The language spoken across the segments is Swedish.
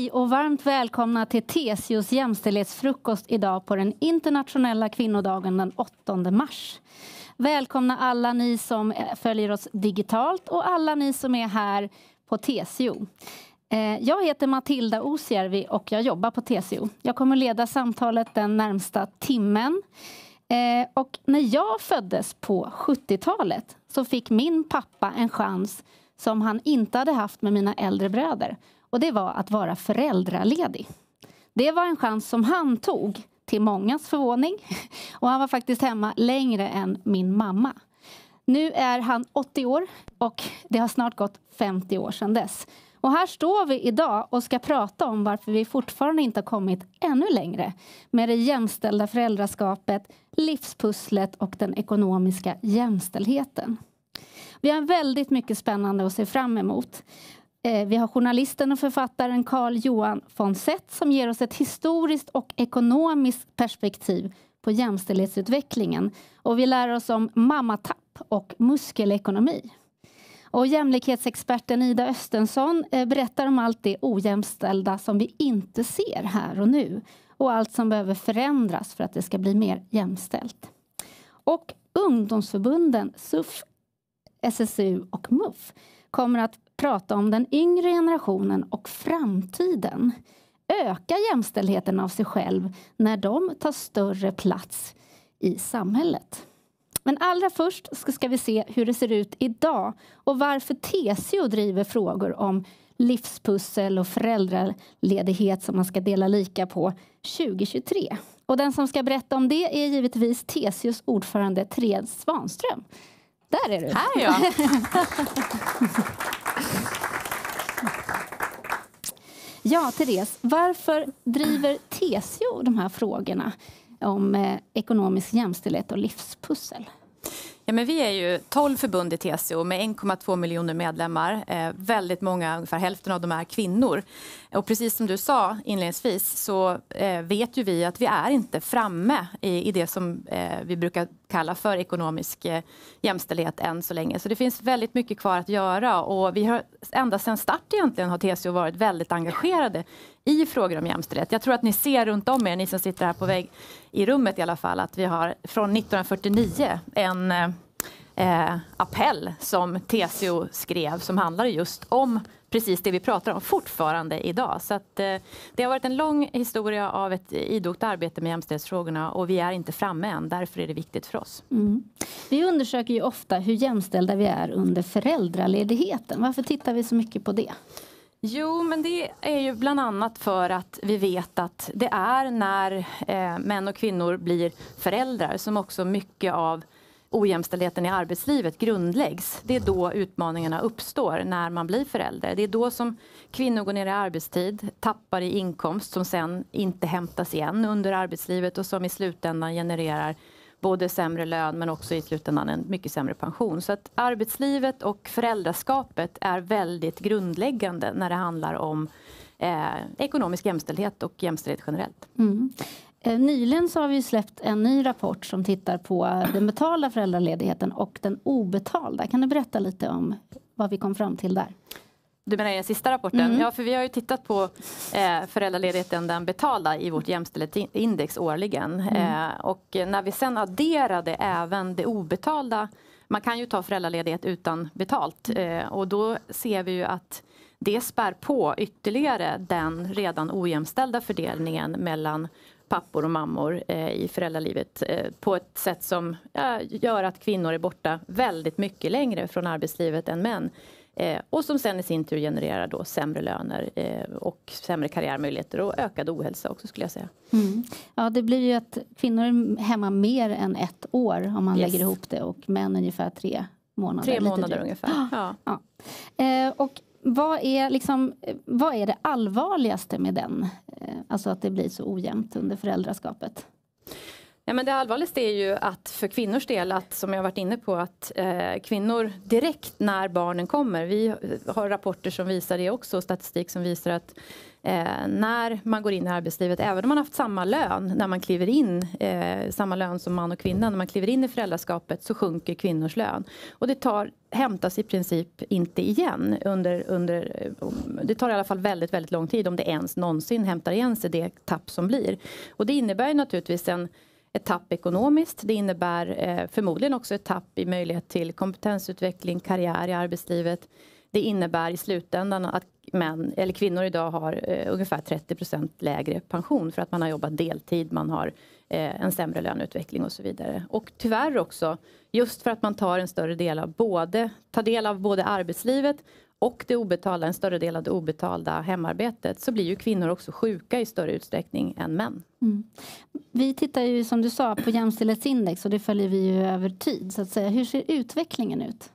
Hej och varmt välkomna till TCOs jämställdhetsfrukost idag på den internationella kvinnodagen den 8 mars. Välkomna alla ni som följer oss digitalt och alla ni som är här på TCO. Jag heter Matilda Osjärvi och jag jobbar på TCO. Jag kommer leda samtalet den närmsta timmen. Och när jag föddes på 70-talet så fick min pappa en chans som han inte hade haft med mina äldre bröder. Och det var att vara föräldraledig. Det var en chans som han tog till mångas förvåning. Och han var faktiskt hemma längre än min mamma. Nu är han 80 år och det har snart gått 50 år sedan dess. Och här står vi idag och ska prata om varför vi fortfarande inte har kommit ännu längre med det jämställda föräldraskapet, livspusslet och den ekonomiska jämställdheten. Vi har väldigt mycket spännande att se fram emot. Vi har journalisten och författaren Carl Johan von Seth som ger oss ett historiskt och ekonomiskt perspektiv på jämställdhetsutvecklingen. Och vi lär oss om mammatapp och muskelekonomi. Och jämlikhetsexperten Ida Östensson berättar om allt det ojämställda som vi inte ser här och nu. Och allt som behöver förändras för att det ska bli mer jämställt. Och ungdomsförbunden SUF, SSU och MUF kommer att prata om den yngre generationen och framtiden. Öka jämställdheten av sig själv när de tar större plats i samhället. Men allra först ska vi se hur det ser ut idag och varför TCO driver frågor om livspussel och föräldraledighet som man ska dela lika på 2023. Och den som ska berätta om det är givetvis TCOs ordförande Therese Svanström. Där är du. Här är jag. Ja, Therese, varför driver TCO de här frågorna om ekonomisk jämställdhet och livspussel? Ja, men vi är ju 12 förbund i TCO med 1,2 miljoner medlemmar. Väldigt många, ungefär hälften av dem är kvinnor. Och precis som du sa inledningsvis så vet ju vi att vi är inte framme i det som vi brukar kalla för ekonomisk jämställdhet än så länge. Så det finns väldigt mycket kvar att göra och vi har ända sedan start egentligen har TCO varit väldigt engagerade i frågor om jämställdhet. Jag tror att ni ser runt om er, ni som sitter här på väg i rummet i alla fall, att vi har från 1949 en appell som TCO skrev som handlar just om precis det vi pratar om fortfarande idag. Så att, det har varit en lång historia av ett idogt arbete med jämställdhetsfrågorna och vi är inte framme än, därför är det viktigt för oss. Mm. Vi undersöker ju ofta hur jämställda vi är under föräldraledigheten. Varför tittar vi så mycket på det? Jo, men det är ju bland annat för att vi vet att det är när män och kvinnor blir föräldrar som också mycket av ojämställdheten i arbetslivet grundläggs. Det är då utmaningarna uppstår när man blir förälder. Det är då som kvinnor går ner i arbetstid, tappar i inkomst som sen inte hämtas igen under arbetslivet och som i slutändan genererar både sämre lön men också i slutändan en mycket sämre pension. Så att arbetslivet och föräldraskapet är väldigt grundläggande när det handlar om ekonomisk jämställdhet och jämställdhet generellt. Mm. Nyligen så har vi släppt en ny rapport som tittar på den betalda föräldraledigheten och den obetalda. Kan du berätta lite om vad vi kom fram till där? Du menar i den sista rapporten? Mm. Ja, för vi har ju tittat på föräldraledigheten den betalda i vårt jämställdhetsindex årligen. Och när vi sen adderade även det obetalda, man kan ju ta föräldraledighet utan betalt. Och då ser vi ju att det spär på ytterligare den redan ojämställda fördelningen mellan pappor och mammor i föräldralivet på ett sätt som gör att kvinnor är borta väldigt mycket längre från arbetslivet än män. Och som sen i sin tur genererar då sämre löner och sämre karriärmöjligheter och ökad ohälsa också skulle jag säga. Mm. Ja, det blir ju att kvinnor är hemma mer än 1 år om man lägger ihop det och män ungefär 3 månader. 3 månader ungefär. Ja. Och vad är det allvarligaste med den? Alltså att det blir så ojämnt under föräldraskapet? Ja, men det allvarligaste är ju att för kvinnors del, att, som jag varit inne på, att kvinnor direkt när barnen kommer, vi har rapporter som visar det också, statistik som visar att när man går in i arbetslivet, även om man har haft samma lön när man kliver in, samma lön som man och kvinna, när man kliver in i föräldraskapet, så sjunker kvinnors lön. Och det hämtas i princip inte igen det tar i alla fall väldigt, väldigt lång tid om det ens någonsin hämtar igen sig det tapp som blir. Och det innebär ju naturligtvis ett tapp ekonomiskt. Det innebär förmodligen också ett tapp i möjlighet till kompetensutveckling, karriär i arbetslivet. Det innebär i slutändan att kvinnor idag har ungefär 30% lägre pension för att man har jobbat deltid, man har en sämre löneutveckling och så vidare. Och tyvärr också, just för att man tar en större del av både arbetslivet och en större del av det obetalda hemarbetet, så blir ju kvinnor också sjuka i större utsträckning än män. Mm. Vi tittar ju, som du sa, på jämställdhetsindex, och det följer vi ju över tid, så att säga. Hur ser utvecklingen ut?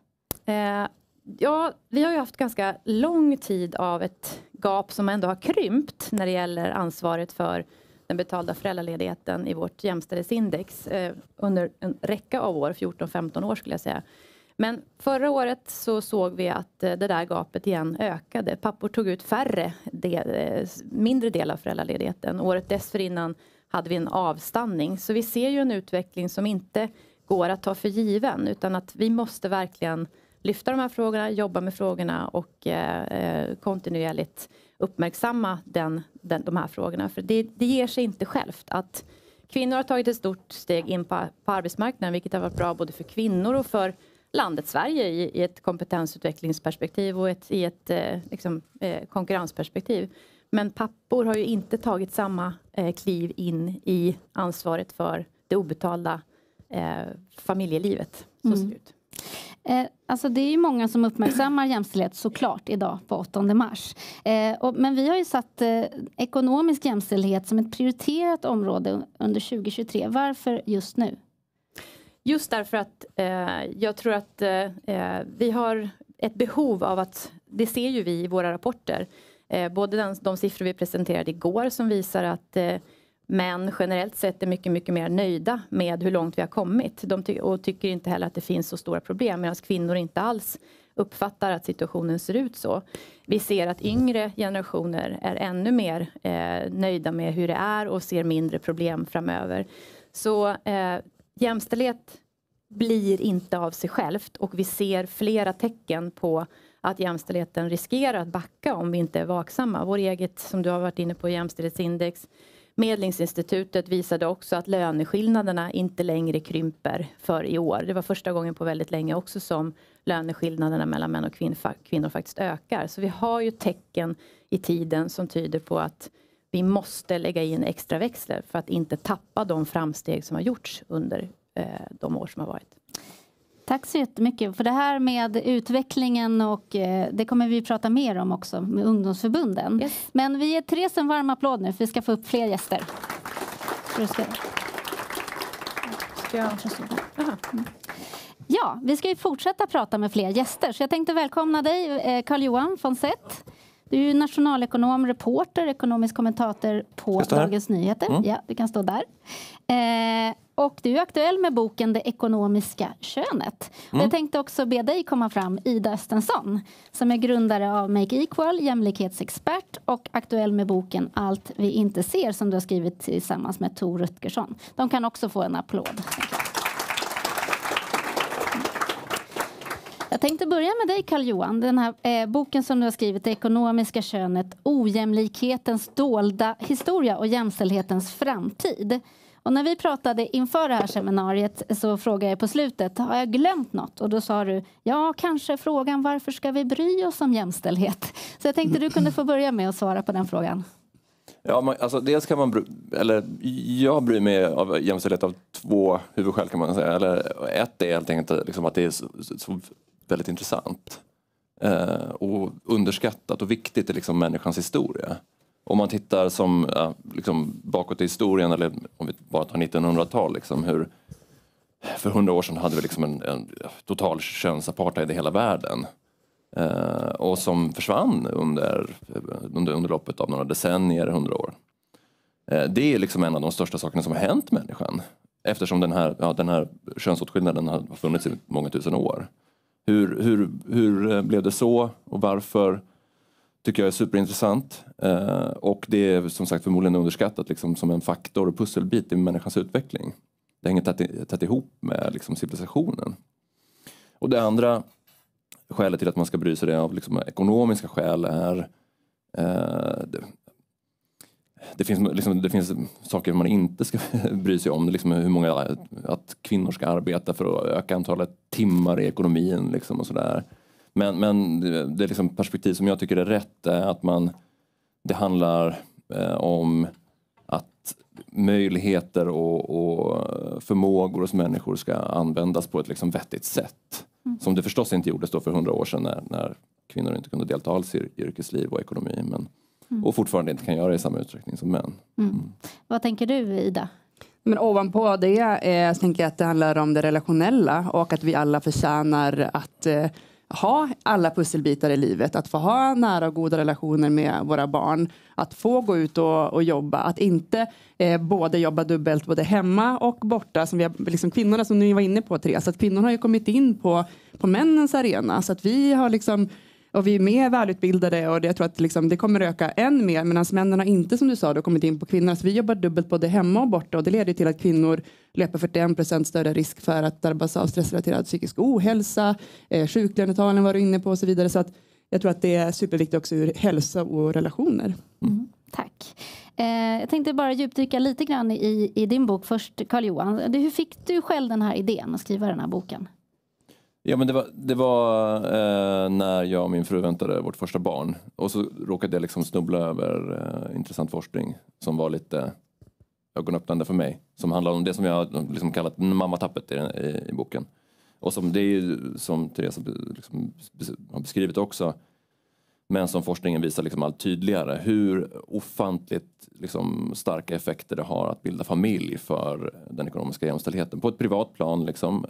Ja, vi har ju haft ganska lång tid av ett gap som ändå har krympt när det gäller ansvaret för den betalda föräldraledigheten i vårt jämställdhetsindex under en räcka av år, 14-15 år skulle jag säga. Men förra året så såg vi att det där gapet igen ökade. Pappor tog ut mindre del av föräldraledigheten. Året dessförinnan hade vi en avstanning. Så vi ser ju en utveckling som inte går att ta för given, utan att vi måste verkligen lyfta de här frågorna, jobba med frågorna och kontinuerligt uppmärksamma de här frågorna. För det ger sig inte självt att kvinnor har tagit ett stort steg in på arbetsmarknaden, vilket har varit bra både för kvinnor och för landet Sverige i ett kompetensutvecklingsperspektiv och i ett konkurrensperspektiv. Men pappor har ju inte tagit samma kliv in i ansvaret för det obetalda familjelivet. Så ser det ut. Alltså det är ju många som uppmärksammar jämställdhet såklart idag på 8 mars. Men vi har ju satt ekonomisk jämställdhet som ett prioriterat område under 2023. Varför just nu? Just därför att jag tror att vi har ett behov av att, det ser ju vi i våra rapporter, både de siffror vi presenterade igår som visar att män generellt sett är mycket, mycket mer nöjda med hur långt vi har kommit. Och tycker inte heller att det finns så stora problem, medan kvinnor inte alls uppfattar att situationen ser ut så. Vi ser att yngre generationer är ännu mer nöjda med hur det är och ser mindre problem framöver. Så jämställdhet blir inte av sig självt, och vi ser flera tecken på att jämställdheten riskerar att backa om vi inte är vaksamma. Vår eget, som du har varit inne på, jämställdhetsindex, Medlingsinstitutet visade också att löneskillnaderna inte längre krymper för i år. Det var första gången på väldigt länge också som löneskillnaderna mellan män och kvinnor faktiskt ökar. Så vi har ju tecken i tiden som tyder på att vi måste lägga in extra växlar för att inte tappa de framsteg som har gjorts under de år som har varit. Tack så jättemycket för det här med utvecklingen, och det kommer vi prata mer om också med ungdomsförbunden. Yes. Men vi ger Therese en varm applåd nu, för vi ska få upp fler gäster. Ja, vi ska ju fortsätta prata med fler gäster, så jag tänkte välkomna dig, Carl-Johan von Seth. Du är ju nationalekonom, reporter, ekonomisk kommentator på Dagens Nyheter. Mm. Ja, du kan stå där. Och du är aktuell med boken Det ekonomiska könet. Och jag tänkte också be dig komma fram, Ida Östensson, som är grundare av Make Equal, jämlikhetsexpert, och aktuell med boken Allt vi inte ser, som du har skrivit tillsammans med Tor Rutgersson. De kan också få en applåd. Jag tänkte börja med dig, Carl-Johan. Den här boken som du har skrivit, Det ekonomiska könet, ojämlikhetens dolda historia och jämställdhetens framtid. Och när vi pratade inför det här seminariet så frågade jag på slutet, har jag glömt något? Och då sa du, ja, kanske frågan, varför ska vi bry oss om jämställdhet? Så jag tänkte du kunde få börja med att svara på den frågan. Ja, alltså dels kan man, jag bryr mig av jämställdhet av 2 huvudskäl kan man säga. Eller ett är helt enkelt liksom att det är så väldigt intressant och underskattat och viktigt i liksom människans historia. Om man tittar som liksom bakåt i historien, eller om vi bara tar 1900-tal, liksom hur för 100 år sedan hade vi liksom en total könsapartheid i hela världen. Och som försvann under loppet av några decennier, 100 år. Det är liksom en av de största sakerna som har hänt människan. Eftersom den här könsåtskillnaden har funnits i många tusen år. Hur blev det så och varför tycker jag är superintressant. Och det är som sagt förmodligen underskattat liksom, som en faktor och pusselbit i människans utveckling. Det hänger tätt ihop med liksom, civilisationen. Och det andra skälet till att man ska bry sig av liksom, ekonomiska skäl är det finns saker man inte ska bry sig om. Liksom hur många att kvinnor ska arbeta för att öka antalet timmar i ekonomin liksom, och sådär. Men det är liksom perspektiv som jag tycker är rätt är att det handlar om att möjligheter och förmågor hos människor ska användas på ett liksom vettigt sätt. Som det förstås inte gjordes då för 100 år sedan när kvinnor inte kunde delta alls i yrkesliv och ekonomi. Och fortfarande inte kan göra det i samma utsträckning som män. Vad tänker du, Ida? Men ovanpå det tänker jag att det handlar om det relationella och att vi alla förtjänar att ha alla pusselbitar i livet. Att få ha nära och goda relationer med våra barn. Att få gå ut och jobba. Att inte både jobba dubbelt både hemma och borta. Som vi har, liksom kvinnorna som ni var inne på, Therese. Att kvinnorna har ju kommit in på männens arena. Så att vi har liksom... Och vi är mer välutbildade och jag tror att liksom, det kommer öka än mer. Medan männen har inte, som du sa, då kommit in på kvinnor. Så vi jobbar dubbelt både hemma och borta. Och det leder till att kvinnor löper 41% större risk för att drabbas av stressrelaterad psykisk ohälsa. Sjuklönetalen var du inne på och så vidare. Så att jag tror att det är superviktigt också ur hälsa och relationer. Tack. Jag tänkte bara djupdyka lite grann i din bok först, Carl-Johan. Hur fick du själv den här idén att skriva den här boken? Ja, men det var när jag och min fru väntade vårt första barn. Och så råkade jag liksom snubbla över intressant forskning som var lite ögonöppnande för mig. Som handlar om det som jag liksom kallat mammatappet i boken. Och det är ju som Therese liksom har beskrivit också. Men som forskningen visar liksom allt tydligare. Hur ofantligt liksom starka effekter det har att bilda familj för den ekonomiska jämställdheten. På ett privat plan liksom.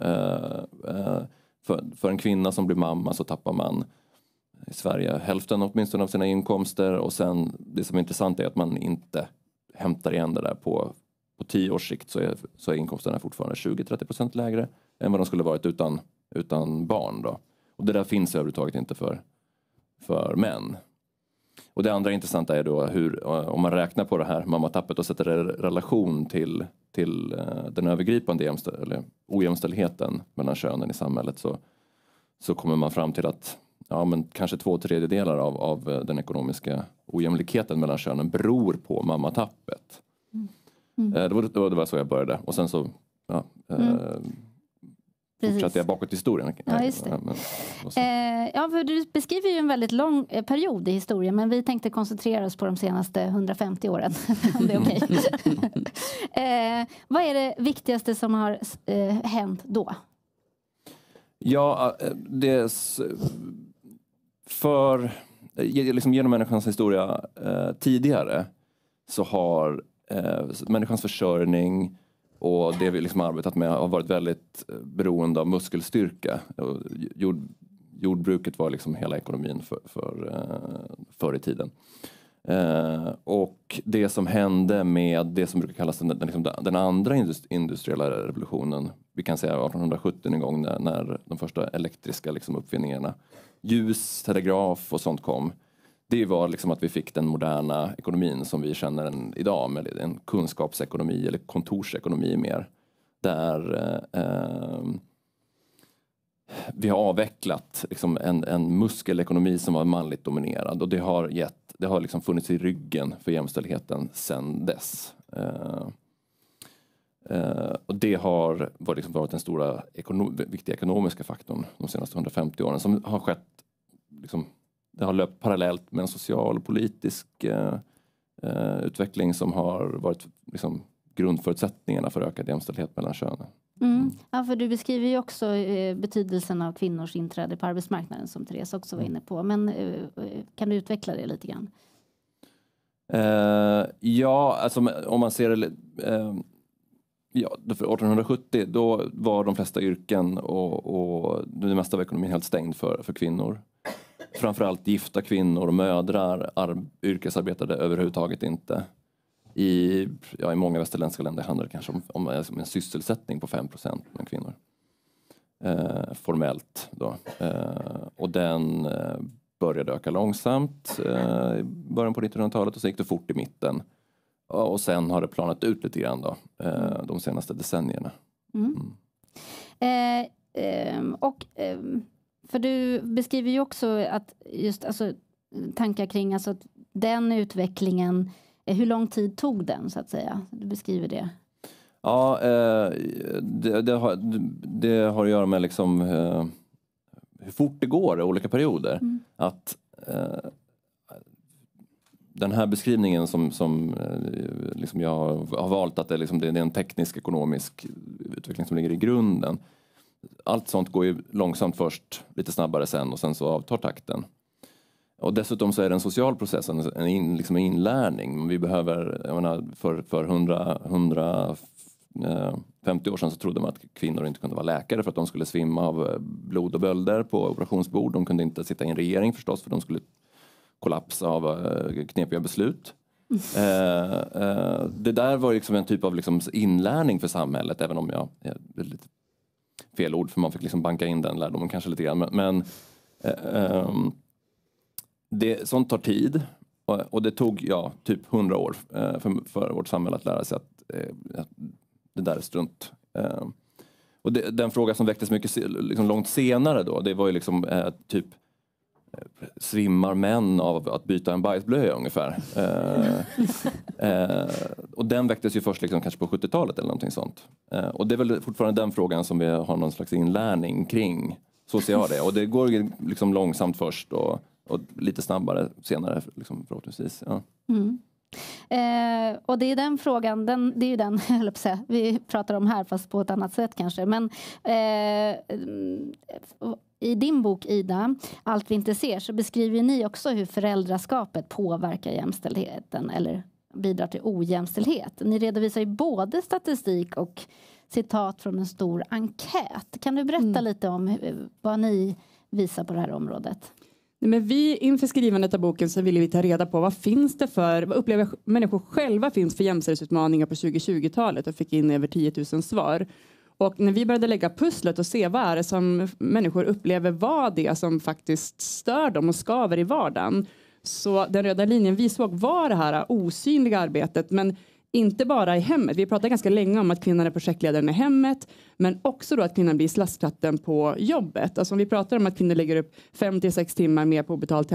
För en kvinna som blir mamma så tappar man i Sverige hälften åtminstone av sina inkomster. Och sen det som är intressant är att man inte hämtar igen det där på 10 års sikt så är inkomsterna fortfarande 20-30% lägre än vad de skulle varit utan barn då. Och det där finns överhuvudtaget inte för män. Och det andra intressanta är då hur, om man räknar på det här mammatappet och sätter det i relation till den övergripande ojämställdheten mellan könen i samhället så kommer man fram till att men kanske 2/3 av den ekonomiska ojämlikheten mellan könen beror på mammatappet. Det var så jag började. Och sen så fortsatte jag bakåt i historien. Ja, just det. För du beskriver ju en väldigt lång period i historien, men vi tänkte koncentrera oss på de senaste 150 åren, om det är okej. Vad är det viktigaste som har hänt då? Ja, liksom genom människans historia tidigare så har människans försörjning och det vi liksom arbetat med har varit väldigt beroende av muskelstyrka. Jordbruket var liksom hela ekonomin förr i tiden. Och det som hände med det som brukar kallas den andra industriella revolutionen, vi kan säga 1870 en gång när de första elektriska liksom uppfinningarna, ljus, telegraf och sånt kom. Det var liksom att vi fick den moderna ekonomin som vi känner den idag, med en kunskapsekonomi eller kontorsekonomi mer. Där vi har avvecklat liksom en muskelekonomi som var manligt dominerad. Och det har liksom funnits i ryggen för jämställdheten sedan dess. Och det har varit den stora viktiga ekonomiska faktorn de senaste 150 åren som har skett liksom, det har löpt parallellt med en social och politisk utveckling som har varit liksom, grundförutsättningarna för ökad jämställdhet mellan könen. Ja, för du beskriver ju också betydelsen av kvinnors inträde på arbetsmarknaden som Therese också var inne på. Men kan du utveckla det lite grann? Alltså om man ser det... för 1870 då var de flesta yrken och det mesta av ekonomin helt stängd för kvinnor. Framförallt gifta kvinnor och mödrar yrkesarbetade överhuvudtaget inte. I många västerländska länder handlar det kanske om en sysselsättning på 5% med kvinnor. Formellt då. Och den började öka långsamt i början på 1900-talet och så gick det fort i mitten. Och sen har det planat ut lite grann då, de senaste decennierna. För du beskriver ju också att just alltså, tankar kring alltså, att den utvecklingen, hur lång tid tog den så att säga? Du beskriver det. Ja, det har att göra med liksom, hur fort det går i olika perioder. Att den här beskrivningen som liksom jag har valt att det är en teknisk ekonomisk utveckling som ligger i grunden. Allt sånt går ju långsamt först, lite snabbare sen och sen så avtar takten. Och dessutom så är det en social process, en inlärning. Vi behöver, jag menar, för 150 år sedan så trodde man att kvinnor inte kunde vara läkare för att de skulle svimma av blod och bölder på operationsbord. De kunde inte sitta i en regering förstås för de skulle kollapsa av knepiga beslut. Det där var liksom en typ av liksom inlärning för samhället, även om jag är lite fel ord för man fick liksom banka in den lärdomen kanske lite grann. Men sånt tar tid och det tog typ 100 år för vårt samhälle att lära sig att det där är strunt. Och den fråga som väcktes mycket liksom långt senare då, det var ju liksom typ svimmar män av att byta en bajsblöja ungefär. Och den väcktes ju först liksom kanske på 70-talet eller någonting sånt. Och det är väl fortfarande den frågan som vi har någon slags inlärning kring. Så ser jag det. Och det går liksom långsamt först och lite snabbare senare liksom, förhoppningsvis. Ja. Och det är den frågan, det är ju den vi pratar om här fast på ett annat sätt kanske. Men i din bok Ida, Allt vi inte ser, så beskriver ni också hur föräldraskapet påverkar jämställdheten eller bidrar till ojämställdhet. Ni redovisar ju både statistik och citat från en stor enkät. Kan du berätta lite om vad ni visar på det här området? Men vi inför skrivandet av boken så ville vi ta reda på vad upplever människor själva finns för jämställdhetsutmaningar på 2020-talet och fick in över 10 000 svar. Och när vi började lägga pusslet och se vad är det som människor upplever var det som faktiskt stör dem och skaver i vardagen. Så den röda linjen vi såg var det här osynliga arbetet, men inte bara i hemmet. Vi pratade ganska länge om att kvinnan är projektledaren i hemmet, men också då att kvinnan blir slasktratten på jobbet. Alltså om vi pratar om att kvinnor lägger upp 5-6 timmar mer på obetalt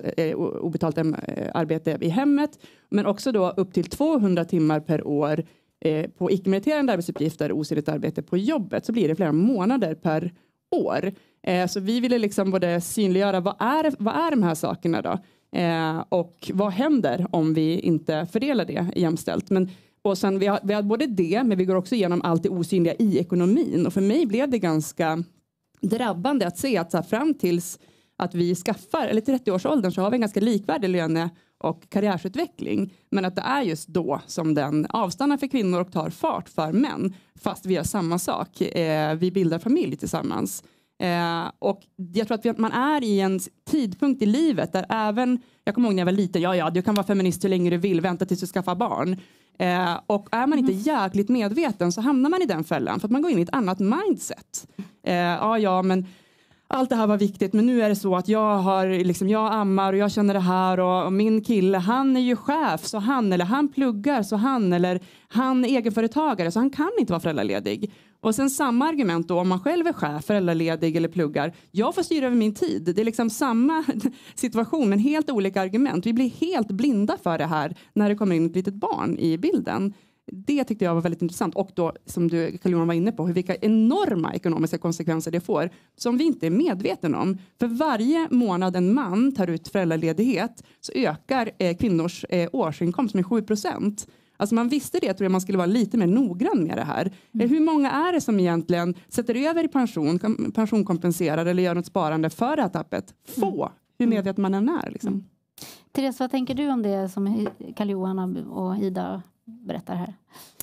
arbete i hemmet, men också då upp till 200 timmar per år på icke-meriterande arbetsuppgifter och osynligt arbete på jobbet, så blir det flera månader per år. Så vi ville liksom både synliggöra vad är de här sakerna då? Och vad händer om vi inte fördelar det jämställt? Och sen vi har både det, men vi går också igenom allt det osynliga i ekonomin. Och för mig blev det ganska drabbande att se att så här, fram tills att vi skaffar, eller 30-årsåldern, så har vi en ganska likvärdig löne- och karriärsutveckling. Men att det är just då som den avstannar för kvinnor och tar fart för män. Fast vi gör samma sak. Vi bildar familj tillsammans. Och jag tror att man är i en tidpunkt i livet där även, jag kommer ihåg när jag var liten, du kan vara feminist hur länge du vill, vänta tills du skaffar barn. Och är man inte jäkligt medveten så hamnar man i den fällan för att man går in i ett annat mindset. Men allt det här var viktigt, men nu är det så att jag ammar och jag känner det här och min kille, han är ju chef så han pluggar så eller han är egenföretagare så han kan inte vara föräldraledig. Och sen samma argument då om man själv är chef, föräldraledig eller pluggar. Jag får styra över min tid. Det är liksom samma situation men helt olika argument. Vi blir helt blinda för det här när det kommer in ett litet barn i bilden. Det tyckte jag var väldigt intressant. Och då, som Carl-Johan var inne på, vilka enorma ekonomiska konsekvenser det får som vi inte är medvetna om. För varje månad en man tar ut föräldraledighet så ökar kvinnors årsinkomst med 7%. Alltså man visste det, tror jag man skulle vara lite mer noggrann med det här. Hur många är det som egentligen sätter över i pensionkompenserar eller gör något sparande för det här tappet? Få, hur medveten man än är. Liksom. Therese, vad tänker du om det som Carl-Johan och Ida berättar här?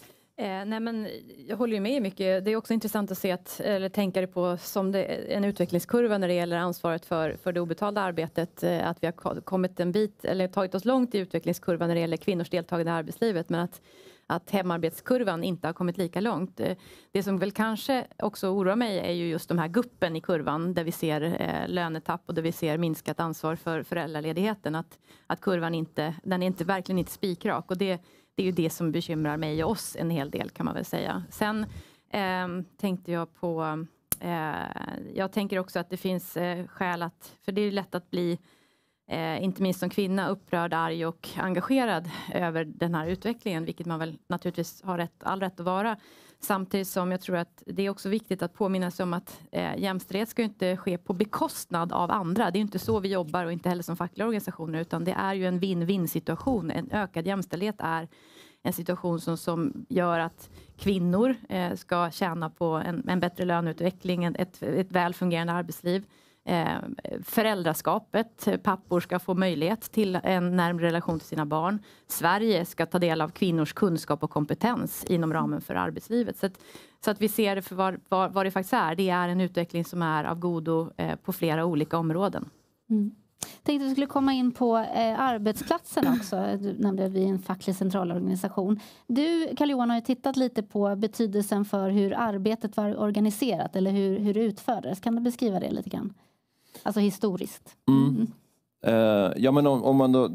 Nej, men jag håller ju med mycket. Det är också intressant att se eller tänka det på som en utvecklingskurva när det gäller ansvaret för det obetalda arbetet. Att vi har kommit en bit eller tagit oss långt i utvecklingskurvan när det gäller kvinnors deltagande i arbetslivet, men att hemarbetskurvan inte har kommit lika långt. Det som väl kanske också oroar mig är ju just de här guppen i kurvan där vi ser lönetapp och där vi ser minskat ansvar för föräldraledigheten. Att kurvan den är verkligen inte spikrak, och det är ju det som bekymrar mig och oss en hel del, kan man väl säga. Sen tänkte jag på... jag tänker också att det finns skäl att... För det är ju lätt att bli, inte minst som kvinna, upprörd, arg och engagerad över den här utvecklingen. Vilket man väl naturligtvis har all rätt att vara. Samtidigt som jag tror att det är också viktigt att påminna sig om att jämställdhet ska inte ske på bekostnad av andra. Det är inte så vi jobbar, och inte heller som fackliga organisationer, utan det är ju en win-win situation. En ökad jämställdhet är en situation som gör att kvinnor ska tjäna på en bättre löneutveckling, ett väl fungerande arbetsliv. Föräldraskapet, pappor ska få möjlighet till en närmare relation till sina barn. Sverige ska ta del av kvinnors kunskap och kompetens inom ramen för arbetslivet. Så att vi ser det för vad det faktiskt är. Det är en utveckling som är av godo på flera olika områden. Jag tänkte att vi skulle komma in på arbetsplatsen också. Du nämnde att vi är en facklig centralorganisation. Du, Carl-Johan, har ju tittat lite på betydelsen för hur arbetet var organiserat eller hur det utfördes. Kan du beskriva det lite grann? Alltså historiskt. Ja, men om man då...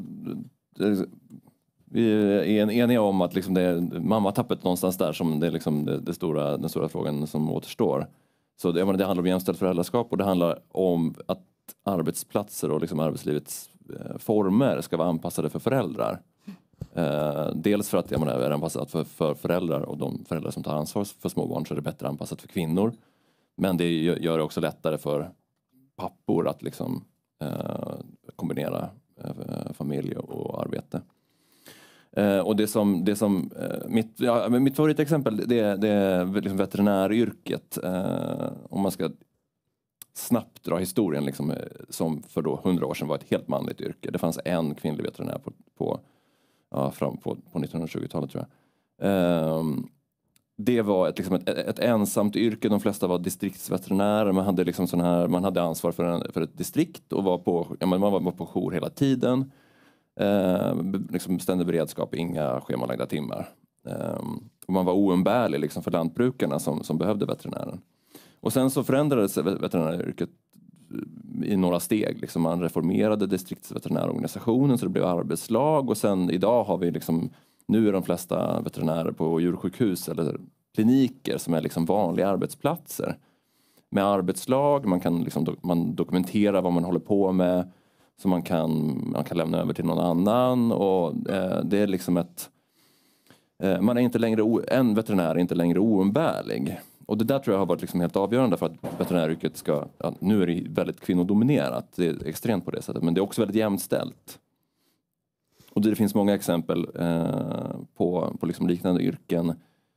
Vi är eniga om att liksom det är mammatappet någonstans där som det är liksom den stora frågan som återstår. Så det handlar om jämställt föräldraskap, och det handlar om att arbetsplatser och liksom arbetslivets former ska vara anpassade för föräldrar. Dels för att är anpassat för föräldrar, och de föräldrar som tar ansvar för små barn, så är det bättre anpassat för kvinnor. Men det gör det också lättare för pappor att liksom, kombinera familj och arbete. Och mitt favoritexempel det är liksom veterinäryrket. Om man ska snabbt dra historien liksom, som för då 100 år sedan var ett helt manligt yrke. Det fanns en kvinnlig veterinär fram på 1920-talet, tror jag. Det var ett ensamt yrke. De flesta var distriktsveterinärer. Man hade ansvar för ett distrikt och man var på jour hela tiden. Ständig beredskap, inga schemalagda timmar. Och man var oumbärlig liksom för lantbrukarna som behövde veterinären. Och sen så förändrades veterinäryrket i några steg. Liksom man reformerade distriktsveterinärorganisationen så det blev arbetslag. Och sen idag har vi nu är de flesta veterinärer på djursjukhus eller kliniker som är liksom vanliga arbetsplatser. Med arbetslag, man dokumenterar vad man håller på med. Så man kan lämna över till någon annan. Och det är liksom man är inte längre, en veterinär är inte längre oumbärlig. Och det där tror jag har varit helt avgörande för att veterinäryrket nu är det väldigt kvinnodominerat. Det är extremt på det sättet. Men det är också väldigt jämställt. Och det finns många exempel på liknande yrken.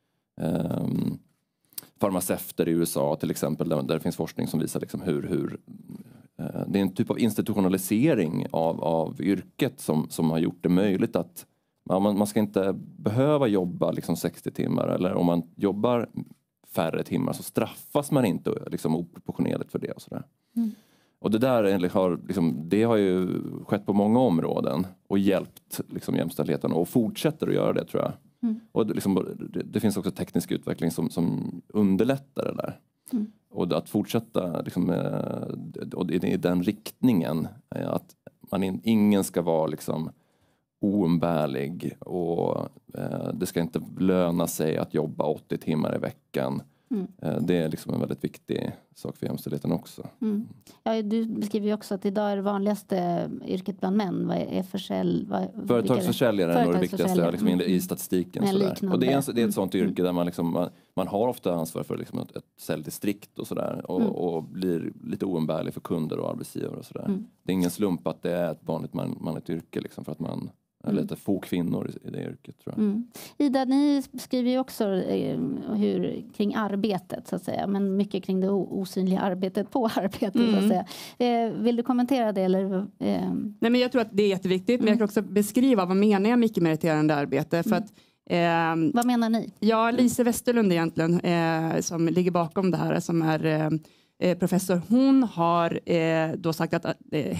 Farmaceuter i USA till exempel. Där det finns forskning som visar hur det är en typ av institutionalisering av yrket som har gjort det möjligt att man ska inte behöva jobba 60 timmar. Eller om man jobbar färre timmar så straffas man inte oproportionerligt för det. Och sådär. Och det där det har ju skett på många områden och hjälpt jämställdheten och fortsätter att göra det, tror jag. Och det finns också teknisk utveckling som underlättar det där. Och att fortsätta och i den riktningen att ingen ska vara oumbärlig och det ska inte löna sig att jobba 80 timmar i veckan. Det är en väldigt viktig sak för jämställdheten också. Ja, du beskriver ju också att idag är det vanligaste yrket bland män. Vad är försäljare är nog det viktigaste i statistiken. Och det är ett sånt yrke där man har ofta ansvar för ett säljdistrikt och sådär. Och blir lite oumbärlig för kunder och arbetsgivare och sådär. Det är ingen slump att det är ett vanligt manligt yrke för att man lite få kvinnor i det yrket, tror jag. Ida, ni skriver ju också kring arbetet, så att säga. Men mycket kring det osynliga arbetet på arbetet, så att säga. Vill du kommentera det? Eller? Nej, men jag tror att det är jätteviktigt. Men jag kan också beskriva vad menar jag med icke-meriterande arbete. För att Vad menar ni? Ja, Lise Westerlund egentligen som ligger bakom det här, som är professor. Hon har då sagt att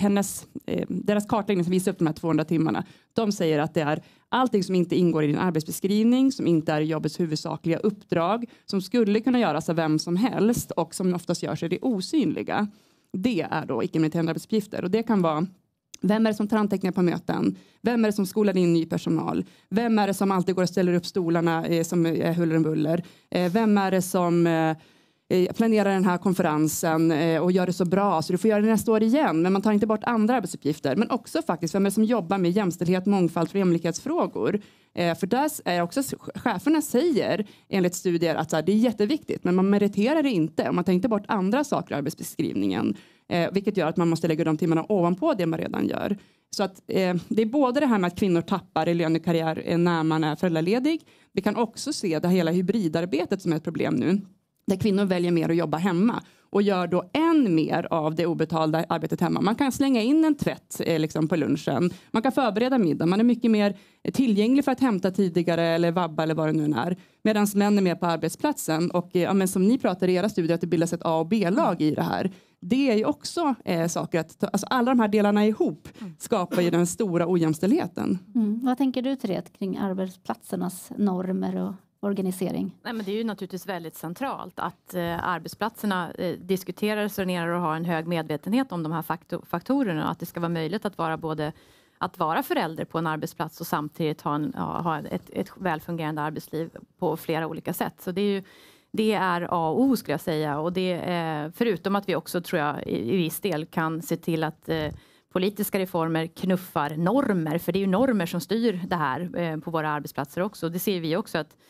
deras kartläggning som visar upp de här 200 timmarna, de säger att det är allting som inte ingår i din arbetsbeskrivning, som inte är jobbets huvudsakliga uppdrag, som skulle kunna göras av vem som helst och som oftast görs i det osynliga. Det är då icke-meriterande arbetsuppgifter, och det kan vara: vem är det som tar anteckningar på möten? Vem är det som skolar in ny personal? Vem är det som alltid går och ställer upp stolarna som är huller och buller? Vem är det som planerar den här konferensen och gör det så bra så du får göra det nästa år igen, men man tar inte bort andra arbetsuppgifter? Men också faktiskt vem är det som jobbar med jämställdhet, mångfald och jämlikhetsfrågor? För där är också cheferna säger enligt studier att det är jätteviktigt, men man meriterar det inte om man tar inte bort andra saker i arbetsbeskrivningen. Vilket gör att man måste lägga de timmarna ovanpå det man redan gör. Så att det är både det här med att kvinnor tappar i lönekarriär när man är föräldraledig. Vi kan också se det hela hybridarbetet som är ett problem nu. Där kvinnor väljer mer att jobba hemma och gör då än mer av det obetalda arbetet hemma. Man kan slänga in en tvätt liksom på lunchen. Man kan förbereda middag. Man är mycket mer tillgänglig för att hämta tidigare eller vabba eller vad det nu är. Medan män är mer på arbetsplatsen. Och men som ni pratar i era studier att det bildas ett A- och B-lag i det här. Det är ju också saker att alltså alla de här delarna ihop skapar ju den stora ojämställdheten. Vad tänker du, Therese, kring arbetsplatsernas normer och organisering? Nej, men det är ju naturligtvis väldigt centralt att arbetsplatserna diskuterar, resonerar och har en hög medvetenhet om de här faktorerna. Att det ska vara möjligt att vara både att vara förälder på en arbetsplats och samtidigt ha ett välfungerande arbetsliv på flera olika sätt. Så det är A och O, skulle jag säga. Och förutom att vi också, tror jag, i viss del kan se till att politiska reformer knuffar normer. För det är ju normer som styr det här på våra arbetsplatser också. Det ser vi också att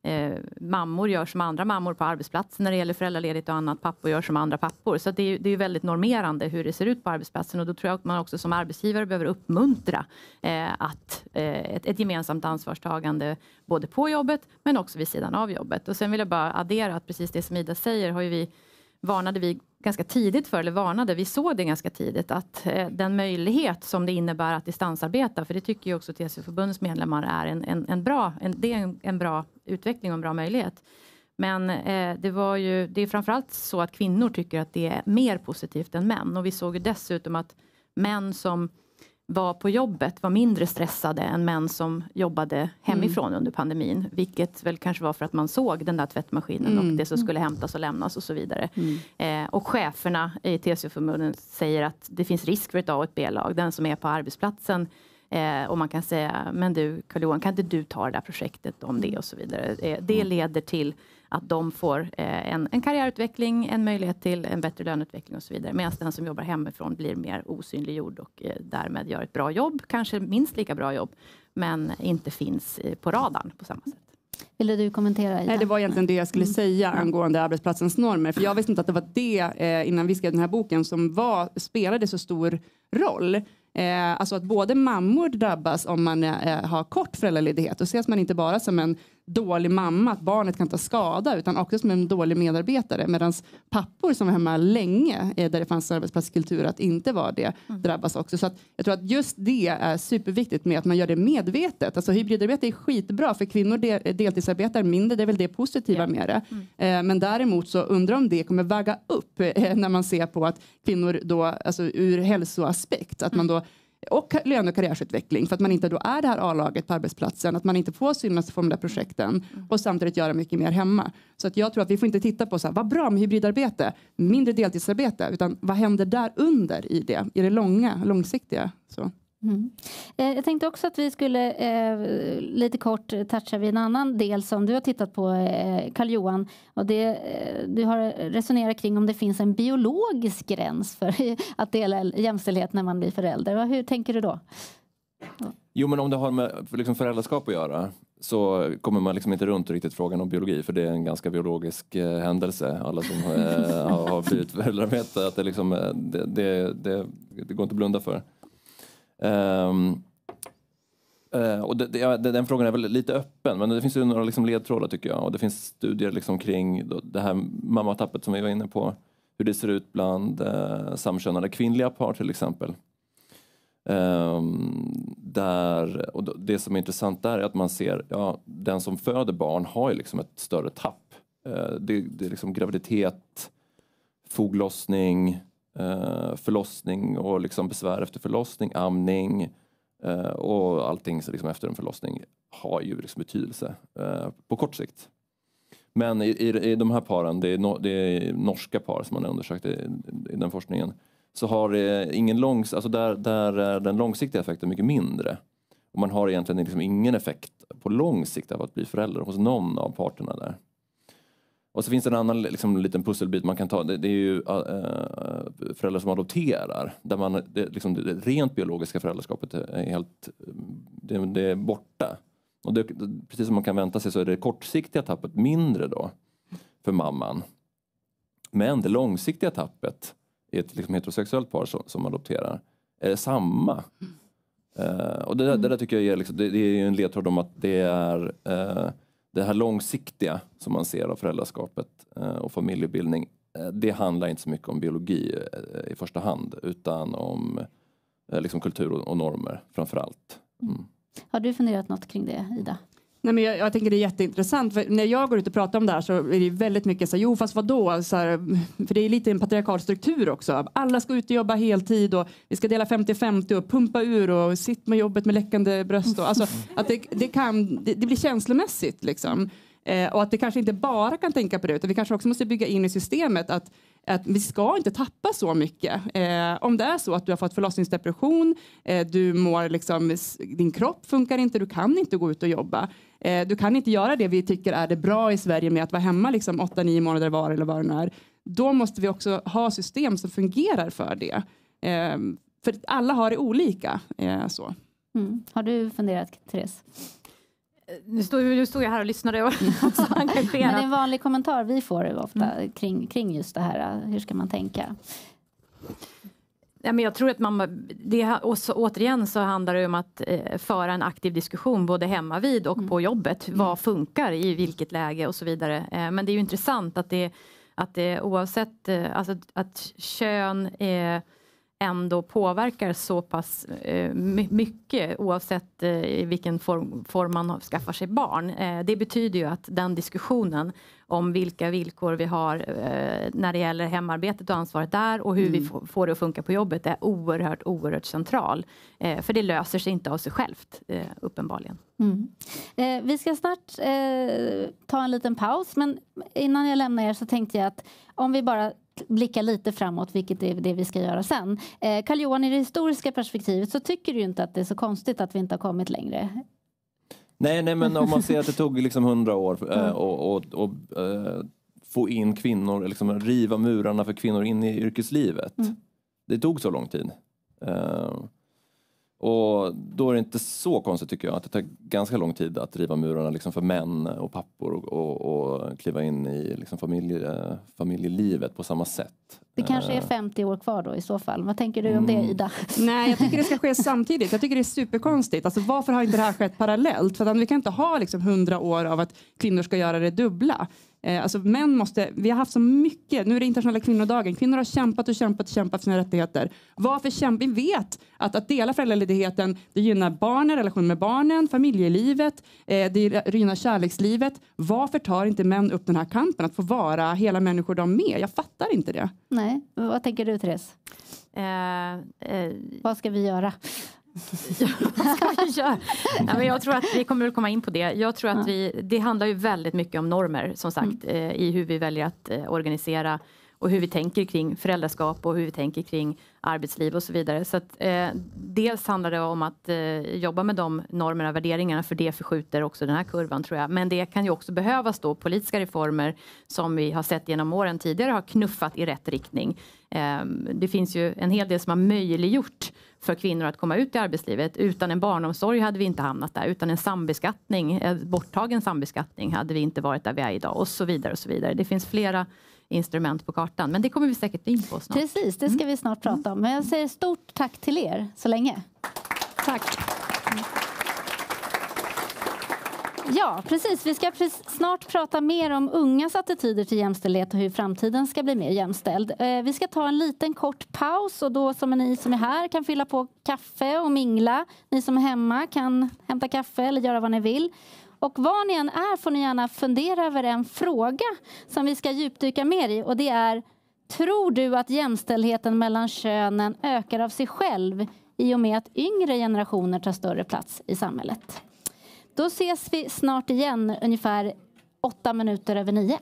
mammor gör som andra mammor på arbetsplatsen när det gäller föräldraledigt och annat. Pappor gör som andra pappor. Så det är väldigt normerande hur det ser ut på arbetsplatsen. Och då tror jag att man också som arbetsgivare behöver uppmuntra ett gemensamt ansvarstagande både på jobbet men också vid sidan av jobbet. Och sen vill jag bara addera att precis det som Ida säger varnade vi ganska tidigt vi såg det ganska tidigt att den möjlighet som det innebär att distansarbeta, för det tycker ju också TCO-förbundets medlemmar är en bra utveckling och en bra möjlighet. Men det är framförallt så att kvinnor tycker att det är mer positivt än män, och vi såg ju dessutom att män som var på jobbet var mindre stressade än män som jobbade hemifrån under pandemin. Vilket väl kanske var för att man såg den där tvättmaskinen och det som skulle hämtas och lämnas och så vidare. Och cheferna i TCO-förbunden säger att det finns risk för ett A- och ett B-lag. Den som är på arbetsplatsen och man kan säga, men du Carl-Johan, kan inte du ta det där projektet om det och så vidare. Det leder till att de får en karriärutveckling, en möjlighet till en bättre löneutveckling och så vidare. Medan den som jobbar hemifrån blir mer osynliggjord och därmed gör ett bra jobb, kanske minst lika bra jobb, men inte finns på radarn på samma sätt. Ville du kommentera, Ida? Nej, det var egentligen det jag skulle säga angående arbetsplatsens normer. För jag visste inte att det var det innan vi skrev den här boken som spelade så stor roll. Alltså att både mammor drabbas om man har kort föräldraledighet och ses man inte bara som en dålig mamma, att barnet kan ta skada, utan också som en dålig medarbetare, medan pappor som var hemma länge där det fanns arbetsplatskultur att inte vara det drabbas också. Så att jag tror att just det är superviktigt med att man gör det medvetet. Alltså hybridarbete är skitbra för kvinnor deltidsarbetar mindre, det är väl det positiva med det. Men däremot så undrar om det kommer väga upp när man ser på att kvinnor då, alltså ur hälsoaspekt, att man då och lön- och karriärsutveckling, för att man inte då är det här A-laget på arbetsplatsen, att man inte får synas för de där projekten och samtidigt göra mycket mer hemma. Så att jag tror att vi får inte titta på så här, vad bra med hybridarbete, mindre deltidsarbete, utan vad händer där under i det långsiktiga så. Jag tänkte också att vi skulle lite kort toucha vid en annan del som du har tittat på, Carl-Johan. Och du har resonerat kring om det finns en biologisk gräns för att dela jämställdhet när man blir förälder. Hur tänker du då? Jo, men om det har med liksom föräldraskap att göra så kommer man liksom inte runt riktigt frågan om biologi, för det är en ganska biologisk händelse. Alla som har blivit föräldrar vet att det går inte att blunda för. Och den frågan är väl lite öppen, men det finns ju några liksom ledtrådar tycker jag, och det finns studier liksom kring det här mammatappet som vi var inne på, hur det ser ut bland samkönade kvinnliga par till exempel. Och det som är intressant där är att man ser, den som föder barn har ju liksom ett större tapp. Det är liksom graviditet, foglossning, förlossning och liksom besvär efter förlossning, amning och allting liksom efter en förlossning har ju liksom betydelse på kort sikt. Men i de här paren, det är norska par som man har undersökt i den forskningen, så har det ingen alltså där är den långsiktiga effekten mycket mindre. Och man har egentligen liksom ingen effekt på lång sikt av att bli förälder hos någon av parterna där. Och så finns det en annan liksom, liten pusselbit man kan ta. Det är ju föräldrar som adopterar. Där det rent biologiska föräldraskapet är helt det är borta. Och precis som man kan vänta sig så är det kortsiktiga tappet mindre då för mamman. Men det långsiktiga tappet i ett liksom heterosexuellt par som adopterar är samma. Och det där tycker jag det är ju en ledtråd om att det är det här långsiktiga som man ser av föräldraskapet och familjebildning. Det handlar inte så mycket om biologi i första hand utan om liksom kultur och normer framförallt. Har du funderat något kring det, Ida? Nej, men jag tänker det är jätteintressant. För när jag går ut och pratar om det här så är det väldigt mycket så här, jo fast vadå? Så här, för det är lite en patriarkal struktur också. Alla ska ut och jobba heltid och vi ska dela 50-50 och pumpa ur och sitta med jobbet med läckande bröst. Och, alltså, att det blir känslomässigt liksom. Och att det kanske inte bara kan tänka på det utan vi kanske också måste bygga in i systemet att vi ska inte tappa så mycket. Om det är så att du har fått förlossningsdepression, du mår liksom, din kropp funkar inte, du kan inte gå ut och jobba. Du kan inte göra det vi tycker är det bra i Sverige med att vara hemma liksom 8-9 månader var eller vad det är. Då måste vi också ha system som fungerar för det. För alla har det olika. Så. Har du funderat, Therese? Nu stod jag här och lyssnade och så engagerad. Men en vanlig kommentar vi får ofta kring just det här. Hur ska man tänka? Ja, men jag tror att återigen så handlar det om att föra en aktiv diskussion både hemma vid och på jobbet. Vad funkar i vilket läge och så vidare. Men det är ju intressant att det oavsett alltså att kön ändå påverkar så pass mycket oavsett i vilken form man skaffar sig barn. Det betyder ju att den diskussionen om vilka villkor vi har när det gäller hemarbetet och ansvaret där och hur vi får det att funka på jobbet är oerhört central. För det löser sig inte av sig självt, uppenbarligen. Vi ska snart ta en liten paus, men innan jag lämnar er så tänkte jag att om vi bara blicka lite framåt, vilket är det vi ska göra sen. Carl-Johan, i det historiska perspektivet så tycker du inte att det är så konstigt att vi inte har kommit längre? Nej, men om man ser att det tog liksom 100 år och få in kvinnor, liksom riva murarna för kvinnor in i yrkeslivet. Det tog så lång tid. Och då är det inte så konstigt tycker jag att det tar ganska lång tid att riva murarna liksom för män och pappor och kliva in i liksom familjelivet på samma sätt. Det kanske är 50 år kvar då i så fall. Vad tänker du om det, Ida? Nej, jag tycker det ska ske samtidigt. Jag tycker det är superkonstigt. Alltså, varför har inte det här skett parallellt? För att vi kan inte ha liksom 100 år av att kvinnor ska göra det dubbla. Alltså män måste, vi har haft så mycket, nu är det internationella kvinnodagen, kvinnor har kämpat för sina rättigheter. Varför kämpar? Vi vet att dela föräldraledigheten, det gynnar barnen, relation med barnen, familjelivet, det gynnar kärlekslivet. Varför tar inte män upp den här kampen att få vara hela människor de med? Jag fattar inte det. Nej, vad tänker du, Therese? Vad ska vi göra? Vad ska vi göra? Ja, men jag tror att vi kommer att komma in på det. Jag tror att det handlar ju väldigt mycket om normer som sagt i hur vi väljer att organisera och hur vi tänker kring föräldraskap och hur vi tänker kring arbetsliv och så vidare. Så att, dels handlar det om att jobba med de normerna och värderingarna för det förskjuter också den här kurvan tror jag. Men det kan ju också behövas då politiska reformer som vi har sett genom åren tidigare har knuffat i rätt riktning. Det finns ju en hel del som har möjliggjort för kvinnor att komma ut i arbetslivet. Utan en barnomsorg hade vi inte hamnat där. Utan en sambeskattning, borttagen sambeskattning hade vi inte varit där vi är idag. Och så vidare och så vidare. Det finns flera instrument på kartan. Men det kommer vi säkert in på snart. Precis, det ska vi snart prata om. Men jag säger stort tack till er så länge. Tack. Ja, precis. Vi ska snart prata mer om ungas attityder till jämställdhet och hur framtiden ska bli mer jämställd. Vi ska ta en liten kort paus och då som ni som är här kan fylla på kaffe och mingla. Ni som är hemma kan hämta kaffe eller göra vad ni vill. Och var ni än är får ni gärna fundera över en fråga som vi ska djupdyka mer i. Och det är, tror du att jämställdheten mellan könen ökar av sig själv i och med att yngre generationer tar större plats i samhället? Då ses vi snart igen, ungefär 8:08.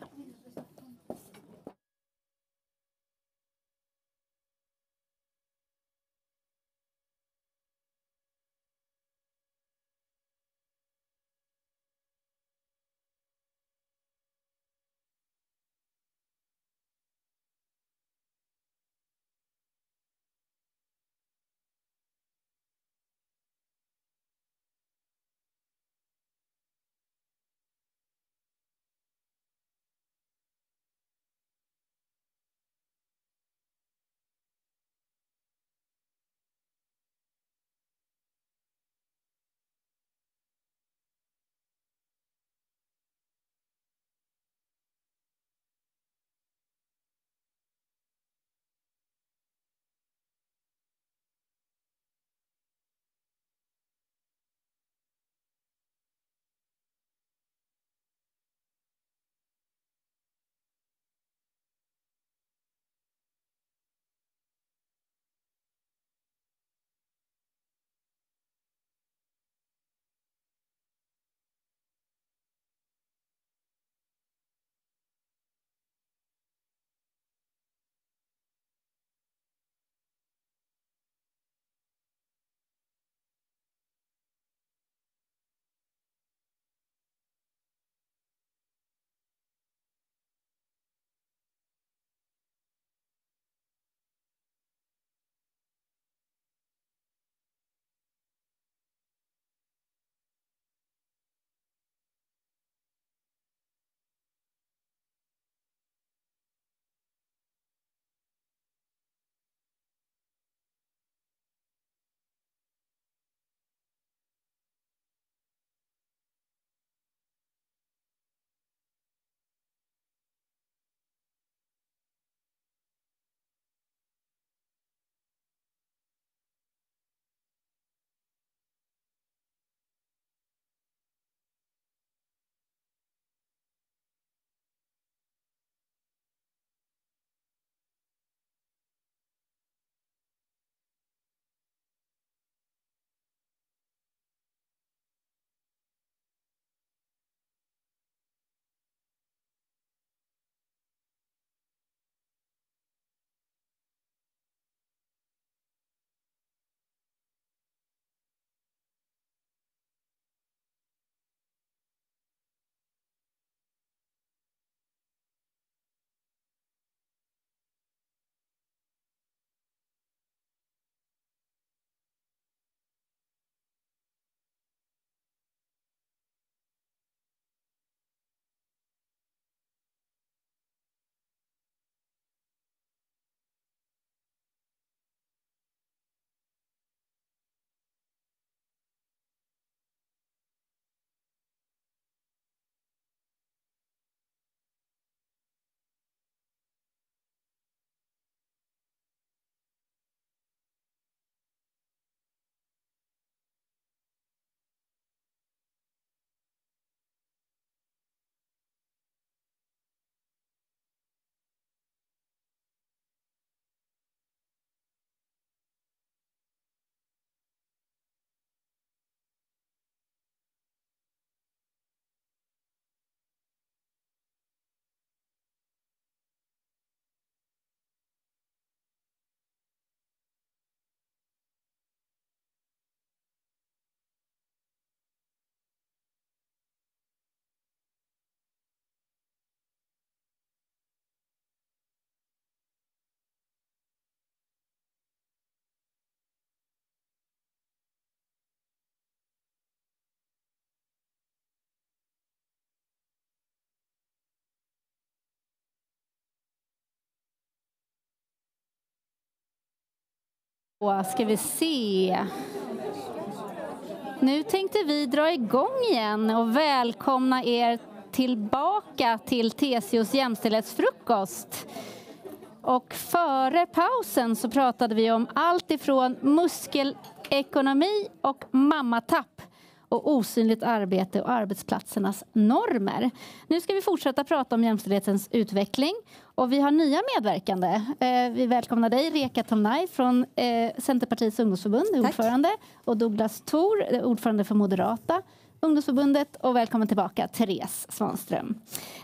Då ska vi se. Nu tänkte vi dra igång igen och välkomna er tillbaka till TCOs jämställdhetsfrukost. Och före pausen så pratade vi om allt ifrån muskelekonomi och mammatapp och osynligt arbete och arbetsplatsernas normer. Nu ska vi fortsätta prata om jämställdhetens utveckling och vi har nya medverkande. Vi välkomnar dig Reka Tomnaj från Centerpartiets ungdomsförbund, ordförande, och Douglas Thor, ordförande för Moderata ungdomsförbundet, och välkommen tillbaka Therese Svanström.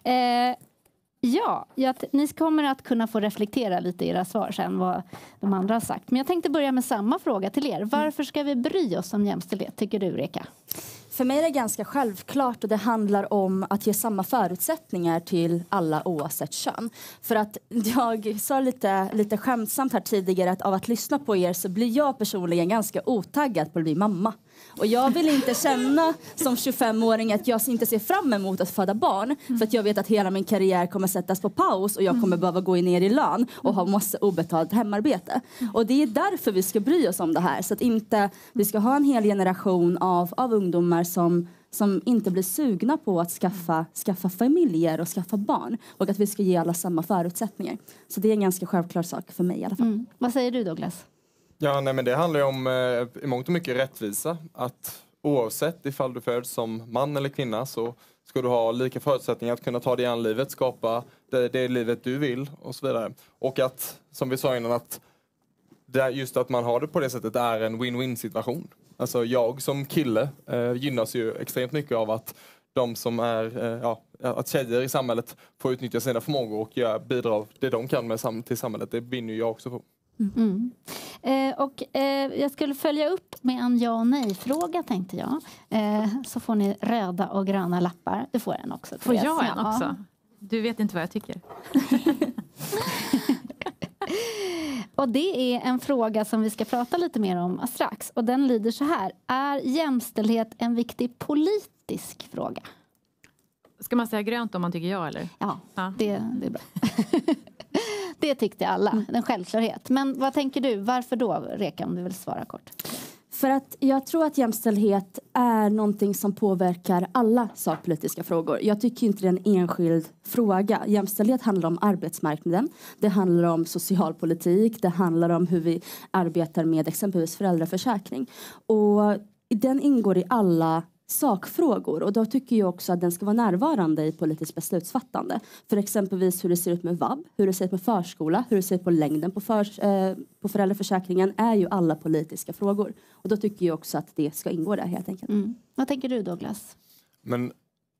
Ni kommer att kunna få reflektera lite i era svar sen vad de andra har sagt. Men jag tänkte börja med samma fråga till er. Varför ska vi bry oss om jämställdhet, tycker du Reka? För mig är det ganska självklart, och det handlar om att ge samma förutsättningar till alla oavsett kön. För att jag sa lite skämtsamt här tidigare att av att lyssna på er så blir jag personligen ganska otaggad på att bli mamma. Och jag vill inte känna som 25-åring att jag inte ser fram emot att föda barn. För att jag vet att hela min karriär kommer sättas på paus och jag kommer behöva gå ner i lön och ha massa obetalt hemarbete. Och det är därför vi ska bry oss om det här. Så att inte vi ska ha en hel generation av ungdomar som inte blir sugna på att skaffa familjer och skaffa barn. Och att vi ska ge alla samma förutsättningar. Så det är en ganska självklar sak för mig i alla fall. Vad säger du Douglas? Ja, nej, men det handlar ju om i mångt och mycket rättvisa. Att oavsett ifall du föds som man eller kvinna så ska du ha lika förutsättningar att kunna ta dig an livet, skapa det livet du vill och så vidare. Och att, som vi sa innan, att just att man har det på det sättet är en win-win situation. Alltså jag som kille gynnas ju extremt mycket av att de som är, att tjejer i samhället får utnyttja sina förmågor och bidra det de kan med till samhället. Det vinner ju jag också på. Jag skulle följa upp med en ja och nej-fråga tänkte jag. Så får ni röda och gröna lappar. Du får en också. Får jag en också? Du vet inte vad jag tycker. Och det är en fråga som vi ska prata lite mer om strax. Och den lyder så här. Är jämställdhet en viktig politisk fråga? Ska man säga grönt om man tycker ja eller? Ja. Det är bra. Det tyckte alla, en självklarhet. Men vad tänker du? Varför då, Reka, om du vill svara kort? För att jag tror att jämställdhet är någonting som påverkar alla sakpolitiska frågor. Jag tycker inte det är en enskild fråga. Jämställdhet handlar om arbetsmarknaden. Det handlar om socialpolitik. Det handlar om hur vi arbetar med exempelvis föräldraförsäkring. Och den ingår i alla sakfrågor, och då tycker jag också att den ska vara närvarande i politiskt beslutsfattande. För exempelvis hur det ser ut med vab, hur det ser ut med förskola, hur det ser ut på längden på föräldraförsäkringen är ju alla politiska frågor. Och då tycker jag också att det ska ingå där helt enkelt. Vad tänker du Douglas? Men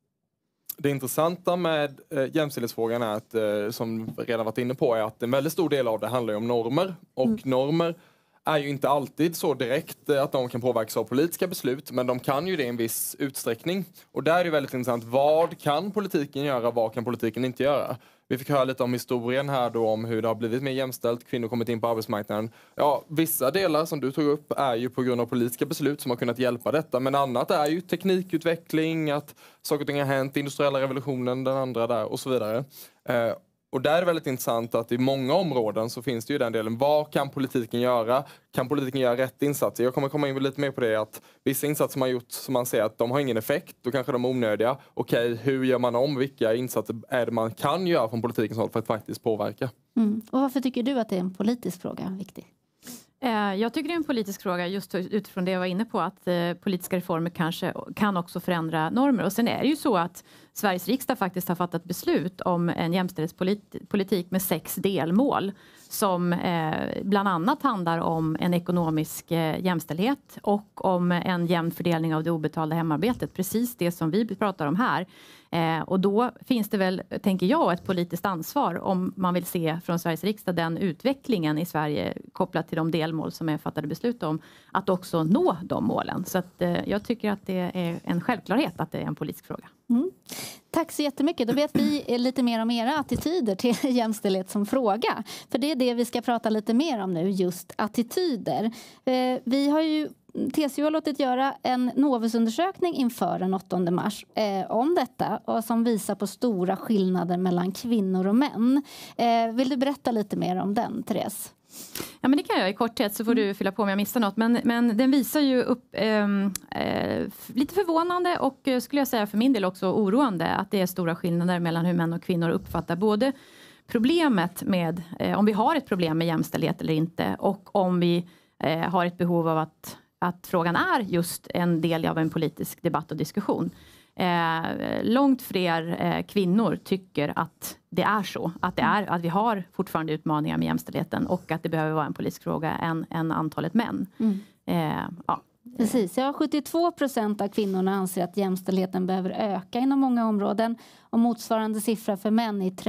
det intressanta med jämställdhetsfrågan är att, som vi redan varit inne på, är att en väldigt stor del av det handlar om normer. Och normer är ju inte alltid så direkt att de kan påverkas av politiska beslut, men de kan ju det i en viss utsträckning. Och där är det väldigt intressant, vad kan politiken göra, vad kan politiken inte göra? Vi fick höra lite om historien här då, om hur det har blivit mer jämställt, kvinnor kommit in på arbetsmarknaden. Ja, vissa delar som du tog upp är ju på grund av politiska beslut som har kunnat hjälpa detta, men annat är ju teknikutveckling, att saker och ting har hänt, industriella revolutionen, den andra där och så vidare. Och där är det väldigt intressant att i många områden så finns det ju den delen. Vad kan politiken göra? Kan politiken göra rätt insatser? Jag kommer komma in lite mer på det, att vissa insatser man gjort som man ser att de har ingen effekt. Då kanske de är onödiga. Okej, hur gör man om? Vilka insatser är det man kan göra från politikens håll för att faktiskt påverka? Och varför tycker du att det är en politisk fråga viktig? Jag tycker det är en politisk fråga just utifrån det jag var inne på, att politiska reformer kanske kan också förändra normer. Och sen är det ju så att Sveriges riksdag faktiskt har fattat beslut om en jämställdhetspolitik med 6 delmål som bland annat handlar om en ekonomisk jämställdhet och om en jämn fördelning av det obetalda hemarbetet. Precis det som vi pratar om här. Och då finns det väl, tänker jag, ett politiskt ansvar om man vill se från Sveriges riksdag den utvecklingen i Sverige kopplat till de delmål som är fattade beslut om, att också nå de målen. Så att, jag tycker att det är en självklarhet att det är en politisk fråga. Tack så jättemycket. Då vet vi lite mer om era attityder till jämställdhet som fråga. För det är det vi ska prata lite mer om nu, just attityder. Vi har ju TCO har låtit göra en Novusundersökning inför den 8 mars om detta, och som visar på stora skillnader mellan kvinnor och män. Vill du berätta lite mer om den, Therese? Ja, men det kan jag i korthet, så får du fylla på om jag missar något. Men den visar ju upp lite förvånande och skulle jag säga för min del också oroande att det är stora skillnader mellan hur män och kvinnor uppfattar både problemet med, om vi har ett problem med jämställdhet eller inte, och om vi har ett behov av att frågan är just en del av en politisk debatt och diskussion. Långt fler kvinnor tycker att det är så. Att vi har fortfarande utmaningar med jämställdheten och att det behöver vara en politisk fråga än antalet män. Ja. Precis, 72% av kvinnorna anser att jämställdheten behöver öka inom många områden. Och motsvarande siffra för män är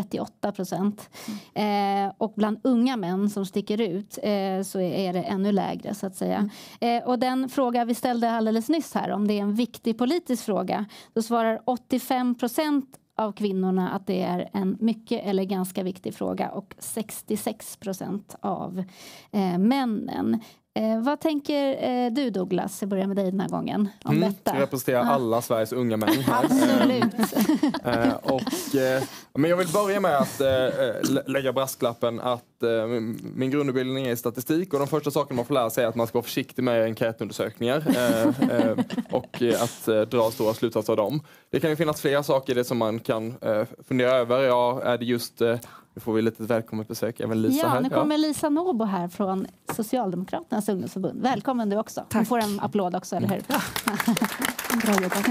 38%. Och bland unga män som sticker ut så är det ännu lägre så att säga. Och den fråga vi ställde alldeles nyss här, om det är en viktig politisk fråga, då svarar 85% av kvinnorna att det är en mycket eller ganska viktig fråga och 66% av männen. Vad tänker du, Douglas? Jag börjar med dig den här gången om detta. Jag representerar alla Sveriges unga män här. Absolut. Men jag vill börja med att lägga brasklappen att min grundutbildning är i statistik och de första sakerna man får lära sig är att man ska vara försiktig med enkätundersökningar och att dra stora slutsatser av dem. Det kan ju finnas flera saker i det som man kan fundera över. Ja, är det just... Nu får vi lite välkommet besök. Även Lisa här. Nu kommer Lisa Nåbo här från Socialdemokraternas ungdomsförbund. Välkommen du också. Tack. Du får en applåd också, eller hur? Bra jobbat.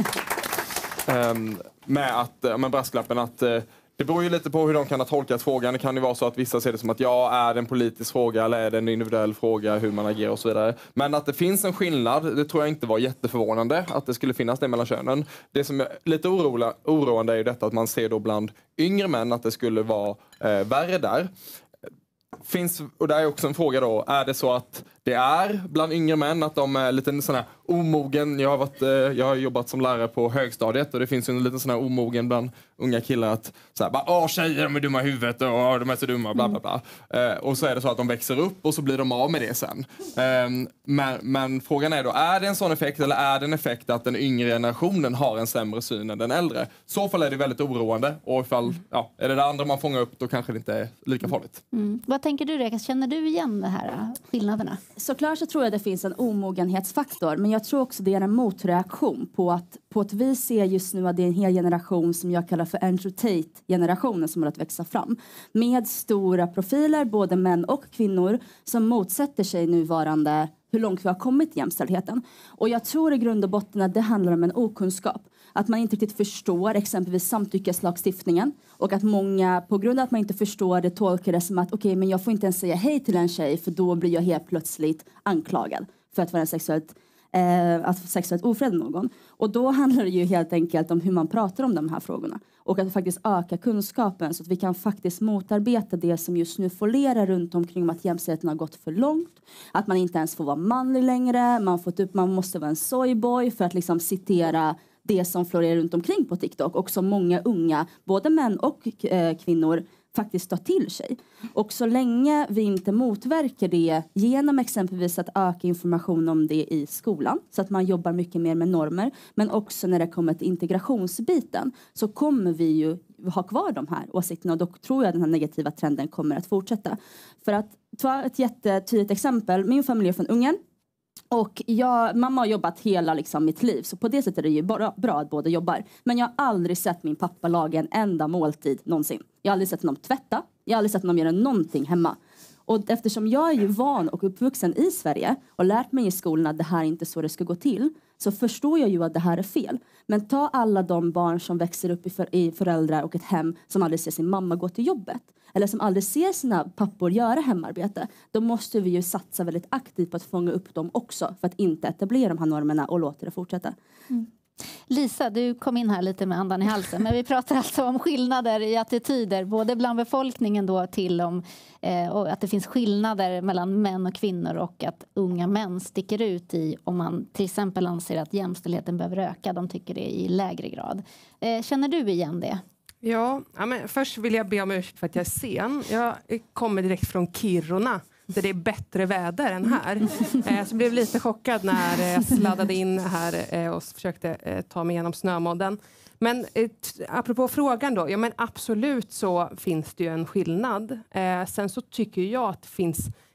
Med brasklappen att det beror ju lite på hur de kan ha tolkat frågan. Det kan ju vara så att vissa ser det som att är det en politisk fråga eller är det en individuell fråga, hur man agerar och så vidare. Men att det finns en skillnad, det tror jag inte var jätteförvånande att det skulle finnas det mellan könen. Det som är lite oroande är ju detta att man ser då bland yngre män att det skulle vara värre där. Och det är också en fråga då, är det så att det är bland yngre män att de är lite sån här omogen? Jag har jobbat som lärare på högstadiet och det finns ju en liten sån här omogen bland unga killar att så här, tjejer de är dumma i huvudet och de är så dumma bla bla bla. Och så är det så att de växer upp och så blir de av med det sen. Men frågan är då, är det en sån effekt eller är det en effekt att den yngre generationen har en sämre syn än den äldre? I så fall är det väldigt oroande och ifall är det andra man fångar upp då kanske det inte är lika farligt. Vad tänker du, Reka? Känner du igen de här skillnaderna? Såklart så tror jag det finns en omogenhetsfaktor, men jag tror också det är en motreaktion på att vi ser just nu att det är en hel generation som jag kallar för Andrew Tate-generationen som har att växa fram. Med stora profiler, både män och kvinnor, som motsätter sig nuvarande hur långt vi har kommit i jämställdheten. Och jag tror i grund och botten att det handlar om en okunskap. Att man inte riktigt förstår exempelvis samtyckeslagstiftningen. Och att många, på grund av att man inte förstår det, tolkar det som att men jag får inte ens säga hej till en tjej för då blir jag helt plötsligt anklagad för att vara sexuellt ofred med någon. Och då handlar det ju helt enkelt om hur man pratar om de här frågorna. Och att faktiskt öka kunskapen så att vi kan faktiskt motarbeta det som just nu florerar runt omkring om att jämställdheten har gått för långt. Att man inte ens får vara manlig längre. Man måste vara en soyboy för att liksom citera det som florerar runt omkring på TikTok. Och som många unga, både män och kvinnor, faktiskt tar till sig. Och så länge vi inte motverkar det genom exempelvis att öka information om det i skolan, så att man jobbar mycket mer med normer, men också när det kommer till integrationsbiten, så kommer vi ju ha kvar de här åsikterna och då tror jag den här negativa trenden kommer att fortsätta. För att ta ett jättetydligt exempel, min familj är från Ungern. Och mamma har jobbat hela mitt liv. Så på det sättet är det ju bra att båda jobbar. Men jag har aldrig sett min pappa laga en enda måltid någonsin. Jag har aldrig sett honom tvätta. Jag har aldrig sett honom göra någonting hemma. Och eftersom jag är ju van och uppvuxen i Sverige och lärt mig i skolan att det här inte är så det ska gå till, så förstår jag ju att det här är fel. Men ta alla de barn som växer upp i föräldrar och ett hem som aldrig ser sin mamma gå till jobbet. Eller som aldrig ser sina pappor göra hemarbete. Då måste vi ju satsa väldigt aktivt på att fånga upp dem också. För att inte etablera de här normerna och låta det fortsätta. Lisa, du kom in här lite med andan i halsen. Men vi pratar alltså om skillnader i attityder. Både bland befolkningen då och att det finns skillnader mellan män och kvinnor. Och att unga män sticker ut i om man till exempel anser att jämställdheten behöver öka. De tycker det i lägre grad. Känner du igen det? Ja, men först vill jag be om ursäkt för att jag är sen. Jag kommer direkt från Kiruna, där det är bättre väder än här. Så jag blev lite chockad när jag sladdade in här och försökte ta mig igenom snömodden. Men apropå frågan då, men absolut så finns det ju en skillnad. Sen så tycker jag att det finns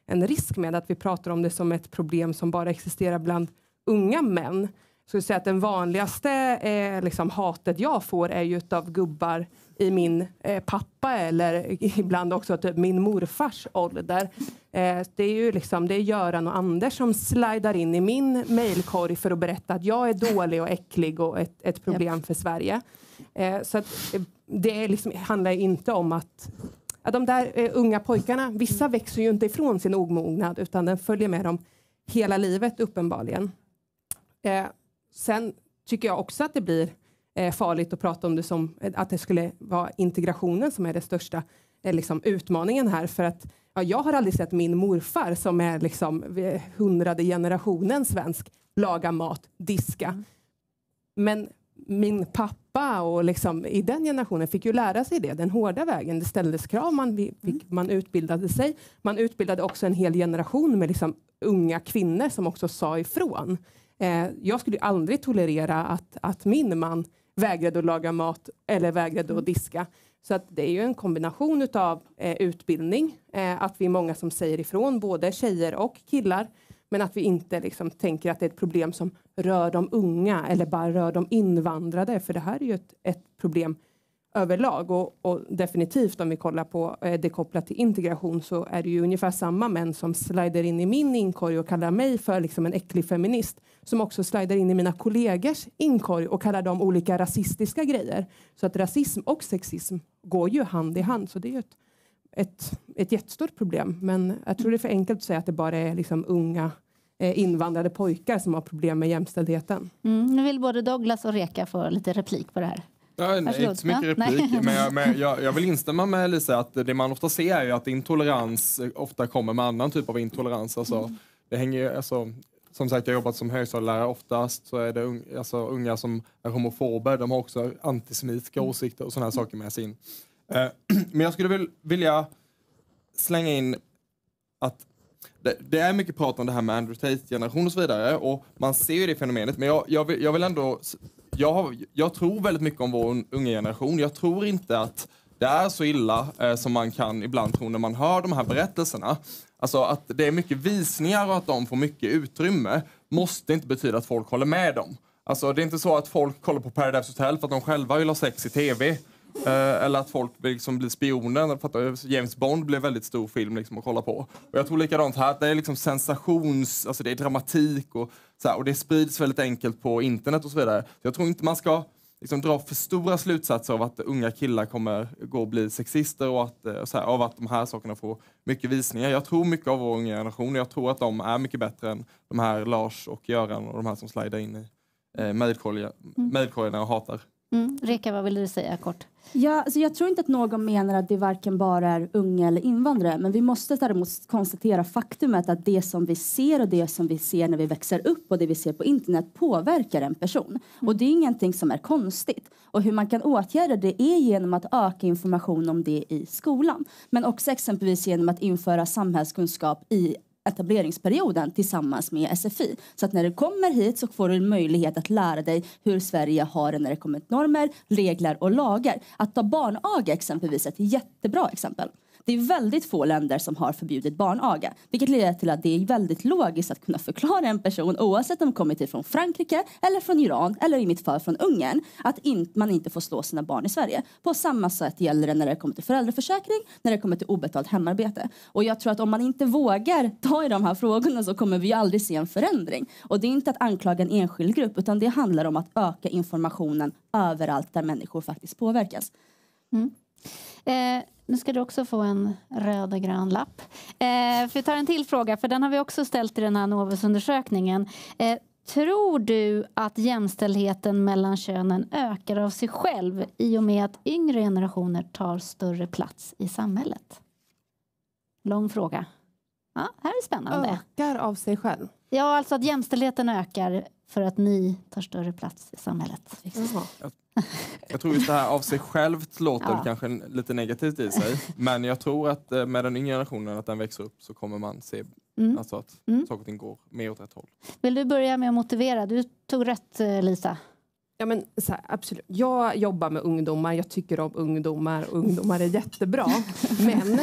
en risk med att vi pratar om det som ett problem som bara existerar bland unga män. Så jag säga att den vanligaste liksom, hatet jag får är ju av gubbar i min pappa eller ibland också typ min morfars ålder. Det är ju liksom, det är Göran och Anders som slidar in i min mejlkorg för att berätta att jag är dålig och äcklig och ett problem för Sverige. Så att det är liksom, handlar inte om att de där unga pojkarna, vissa växer ju inte ifrån sin omognad utan den följer med dem hela livet uppenbarligen. Sen tycker jag också att det blir farligt att prata om det som att det skulle vara integrationen som är det största liksom, utmaningen här. För att jag har aldrig sett min morfar som är liksom 100:e generationen svensk laga mat, diska. Men min pappa och liksom, i den generationen fick ju lära sig det, den hårda vägen. Det ställdes krav, man utbildade sig. Man utbildade också en hel generation med liksom, unga kvinnor som också sa ifrån. Jag skulle aldrig tolerera att min man vägrade att laga mat eller vägrade att diska. Så att det är ju en kombination av utbildning, att vi är många som säger ifrån, både tjejer och killar. Men att vi inte liksom tänker att det är ett problem som rör de unga eller bara rör de invandrade. För det här är ju ett problem överlag. Och definitivt om vi kollar på det kopplat till integration så är det ju ungefär samma män som slider in i min inkorg och kallar mig för liksom en äcklig feminist. Som också slider in i mina kollegors inkorg och kallar dem olika rasistiska grejer. Så att rasism och sexism går ju hand i hand. Så det är ju ett jättestort problem. Men jag tror det är för enkelt att säga att det bara är liksom unga invandrade pojkar som har problem med jämställdheten. Nu vill både Douglas och Reka få lite replik på det här. Ja, inte så mycket replik, men jag vill instämma med Lisa att det man ofta ser är ju att intolerans ofta kommer med annan typ av intolerans. Alltså, det hänger, alltså, som sagt, jag har jobbat som högstadielärare, oftast så är det unga som är homofober, de har också antisemitiska åsikter och sådana här saker med sig in. Men jag skulle vilja slänga in att det är mycket prat om det här med Andrew Tate-generation och så vidare, och man ser ju det fenomenet, men jag vill ändå, jag tror väldigt mycket om vår unga generation. Jag tror inte att det är så illa som man kan ibland tro när man hör de här berättelserna. Alltså att det är mycket visningar och att de får mycket utrymme måste inte betyda att folk håller med dem. Alltså det är inte så att folk kollar på Paradise Hotel för att de själva vill ha sex i tv. Eller att folk liksom blir spioner. James Bond blev väldigt stor film liksom att kolla på. Och jag tror likadant här att det är liksom sensations, alltså det är dramatik och så här, och det sprids väldigt enkelt på internet och så vidare. Så jag tror inte man ska liksom dra för stora slutsatser av att unga killar kommer gå och bli sexister och att, så här, av att de här sakerna får mycket visningar. Jag tror mycket av vår unga generation. Jag tror att de är mycket bättre än de här Lars och Göran och de här som slidar in i mejlkorgarna och hatar. Reka, vad vill du säga kort? Ja, alltså jag tror inte att någon menar att det varken bara är unga eller invandrare. Men vi måste däremot konstatera faktumet att det som vi ser och det som vi ser när vi växer upp och det vi ser på internet påverkar en person. Och det är ingenting som är konstigt. Och hur man kan åtgärda det är genom att öka information om det i skolan. Men också exempelvis genom att införa samhällskunskap i etableringsperioden tillsammans med SFI. Så att när du kommer hit så får du en möjlighet att lära dig hur Sverige har det när det kommer till normer, regler och lagar. Att ta barnaga exempelvis är ett jättebra exempel. Det är väldigt få länder som har förbjudit barnaga. Vilket leder till att det är väldigt logiskt att kunna förklara en person oavsett om de kommer till från Frankrike eller från Iran eller i mitt fall från Ungern att man inte får slå sina barn i Sverige. På samma sätt gäller det när det kommer till föräldraförsäkring, när det kommer till obetalt hemarbete. Och jag tror att om man inte vågar ta i de här frågorna så kommer vi aldrig se en förändring. Och det är inte att anklaga en enskild grupp utan det handlar om att öka informationen överallt där människor faktiskt påverkas. Nu ska du också få en röd och grön lapp. För vi tar en till fråga, för den har vi också ställt i den här Novus-undersökningen. Tror du att jämställdheten mellan könen ökar av sig själv i och med att yngre generationer tar större plats i samhället? Lång fråga. Ja, här är spännande. Ökar av sig själv? Ja, alltså att jämställdheten ökar för att ni tar större plats i samhället. Jag tror just det här av sig självt låter kanske lite negativt i sig. Men jag tror att med den yngre generationen att den växer upp så kommer man se alltså att saker och ting går mer åt rätt håll. Vill du börja med att motivera? Du tog rätt, Lisa. Ja, men, så här, absolut. Jag jobbar med ungdomar, jag tycker om ungdomar och ungdomar är jättebra. Men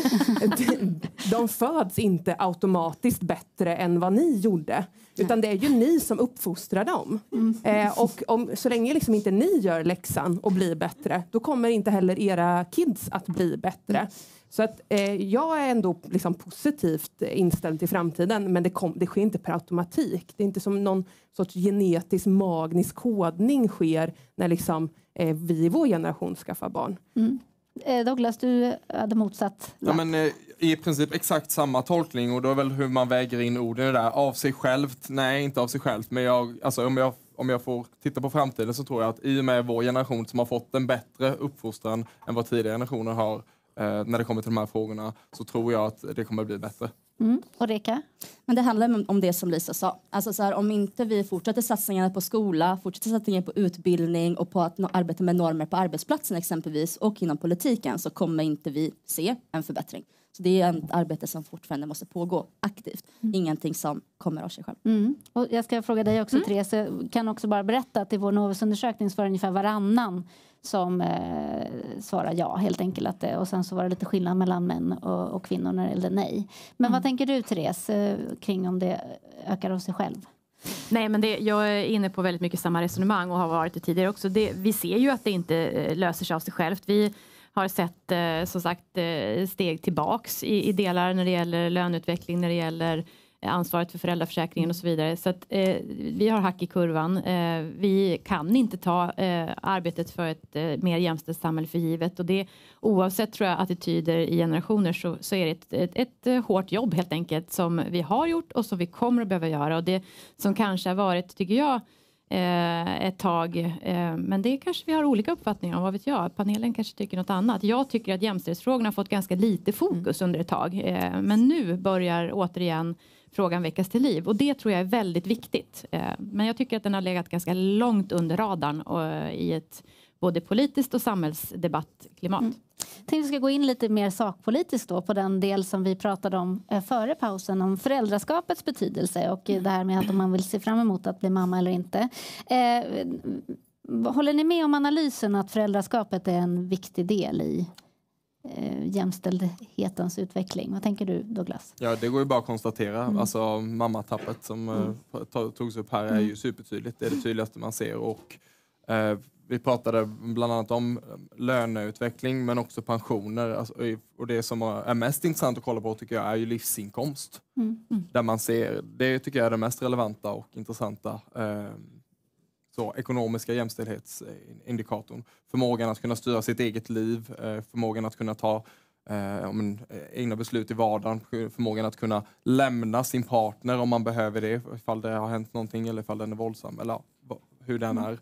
de föds inte automatiskt bättre än vad ni gjorde. Utan det är ju ni som uppfostrar dem. Och så länge liksom inte ni gör läxan och blir bättre, då kommer inte heller era kids att bli bättre. Så att jag är ändå liksom positivt inställd till framtiden, men det sker inte per automatik. Det är inte som någon sorts genetisk magisk kodning sker när liksom, vi i vår generation skaffar barn. Douglas, du hade motsatt. Ja, men, i princip exakt samma tolkning, och då är väl hur man väger in orden där. Av sig självt? Nej, inte av sig självt. Men om jag får titta på framtiden, så tror jag att i och med vår generation som har fått en bättre uppfostran än vad tidigare generationer har, när det kommer till de här frågorna, så tror jag att det kommer bli bättre. Och Reka? Men det handlar om det som Lisa sa. Alltså så här, om inte vi fortsätter satsningarna på skola, fortsätter satsningar på utbildning och på att arbeta med normer på arbetsplatsen exempelvis och inom politiken, så kommer inte vi se en förbättring. Så det är ett arbete som fortfarande måste pågå aktivt. Ingenting som kommer av sig själv. Och jag ska fråga dig också, Therese. Jag kan också bara berätta att i vår Novusundersökning så var det ungefär varannan som svarar ja, helt enkelt. Och sen så var det lite skillnad mellan män och kvinnor när det gällde nej. Men vad tänker du, Therese, kring om det ökar av sig själv? Nej, men jag är inne på väldigt mycket samma resonemang och har varit det tidigare också. Vi ser ju att det inte löser sig av sig självt. Vi har sett som sagt steg tillbaks i delar när det gäller löneutveckling, när det gäller ansvaret för föräldraförsäkringen och så vidare. Så att vi har hack i kurvan. Vi kan inte ta arbetet för ett mer jämställt samhälle för givet. Och det, oavsett tror jag attityder i generationer, så är det ett hårt jobb helt enkelt som vi har gjort och som vi kommer att behöva göra. Och det som kanske har varit, tycker jag, ett tag. Men det kanske vi har olika uppfattningar om, vad vet jag. Panelen kanske tycker något annat. Jag tycker att jämställdhetsfrågorna har fått ganska lite fokus under ett tag. Men nu börjar återigen frågan väckas till liv. Och det tror jag är väldigt viktigt. Men jag tycker att den har legat ganska långt under radarn och i ett både politiskt och samhällsdebattklimat. Jag tänkte vi ska gå in lite mer sakpolitiskt då på den del som vi pratade om före pausen, om föräldraskapets betydelse och det här med att om man vill se fram emot att bli mamma eller inte. Håller ni med om analysen att föräldraskapet är en viktig del i jämställdhetens utveckling? Vad tänker du, Douglas? Ja, det går ju bara att konstatera. Alltså mammatappet som togs upp här är ju supertydligt. Det är det tydligaste man ser, och vi pratade bland annat om löneutveckling men också pensioner. Alltså, och det som är mest intressant att kolla på tycker jag är ju livsinkomst. Där man ser, det tycker jag är det mest relevanta och intressanta ekonomiska jämställdhetsindikatorn. Förmågan att kunna styra sitt eget liv, förmågan att kunna ta egna beslut i vardagen, förmågan att kunna lämna sin partner om man behöver det, ifall det har hänt någonting eller ifall den är våldsam eller hur den är.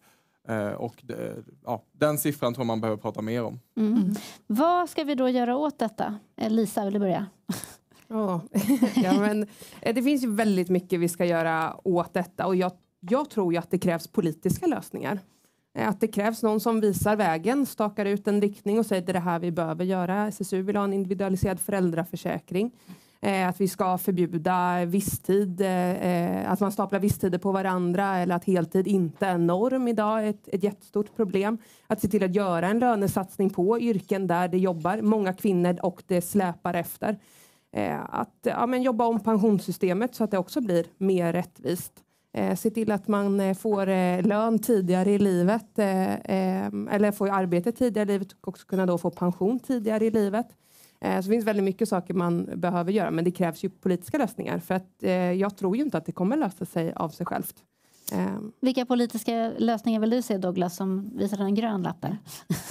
Den siffran tror man behöver prata mer om. Vad ska vi då göra åt detta? Lisa, vill du börja? Ja, men det finns ju väldigt mycket vi ska göra åt detta, och jag tror ju att det krävs politiska lösningar. Att det krävs någon som visar vägen, stakar ut en riktning och säger att det är det här vi behöver göra. SSU vill ha en individualiserad föräldraförsäkring. Att vi ska förbjuda visstid, att man staplar visstider på varandra, eller att heltid inte är norm idag, ett jättestort problem. Att se till att göra en lönesatsning på yrken där det jobbar många kvinnor och det släpar efter. Att jobba om pensionssystemet så att det också blir mer rättvist. Se till att man får lön tidigare i livet, eller får arbete tidigare i livet och också kunna då få pension tidigare i livet. Så det finns väldigt mycket saker man behöver göra, men det krävs ju politiska lösningar, för att jag tror ju inte att det kommer lösa sig av sig självt. Vilka politiska lösningar vill du se, Douglas, som visar en grön lapp där?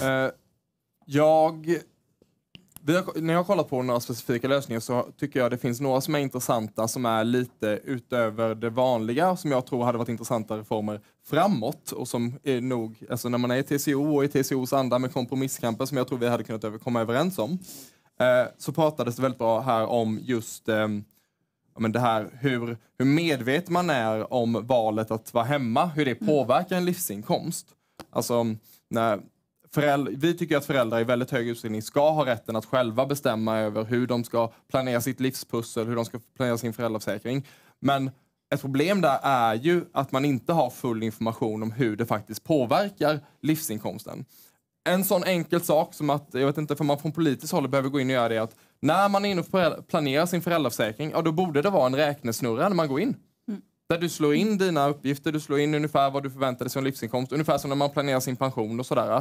När jag har kollat på några specifika lösningar så tycker jag det finns några som är intressanta, som är lite utöver det vanliga, som jag tror hade varit intressanta reformer framåt, och som är nog, alltså när man är i TCO och i TCOs anda med kompromisskampen som jag tror vi hade kunnat komma överens om, så pratades det väldigt bra här om just det här hur medveten man är om valet att vara hemma, hur det påverkar en livsinkomst. Alltså vi tycker att föräldrar i väldigt hög utsträckning ska ha rätten att själva bestämma över hur de ska planera sitt livspussel, hur de ska planera sin föräldraförsäkring. Men ett problem där är ju att man inte har full information om hur det faktiskt påverkar livsinkomsten. En sån enkel sak som att, jag vet inte, för man från politiskt håll behöver gå in och göra det, att när man är inne och planerar sin föräldraförsäkring, ja, då borde det vara en räknesnurra när man går in. Där du slår in dina uppgifter, du slår in ungefär vad du förväntar dig som livsinkomst, ungefär som när man planerar sin pension och sådär.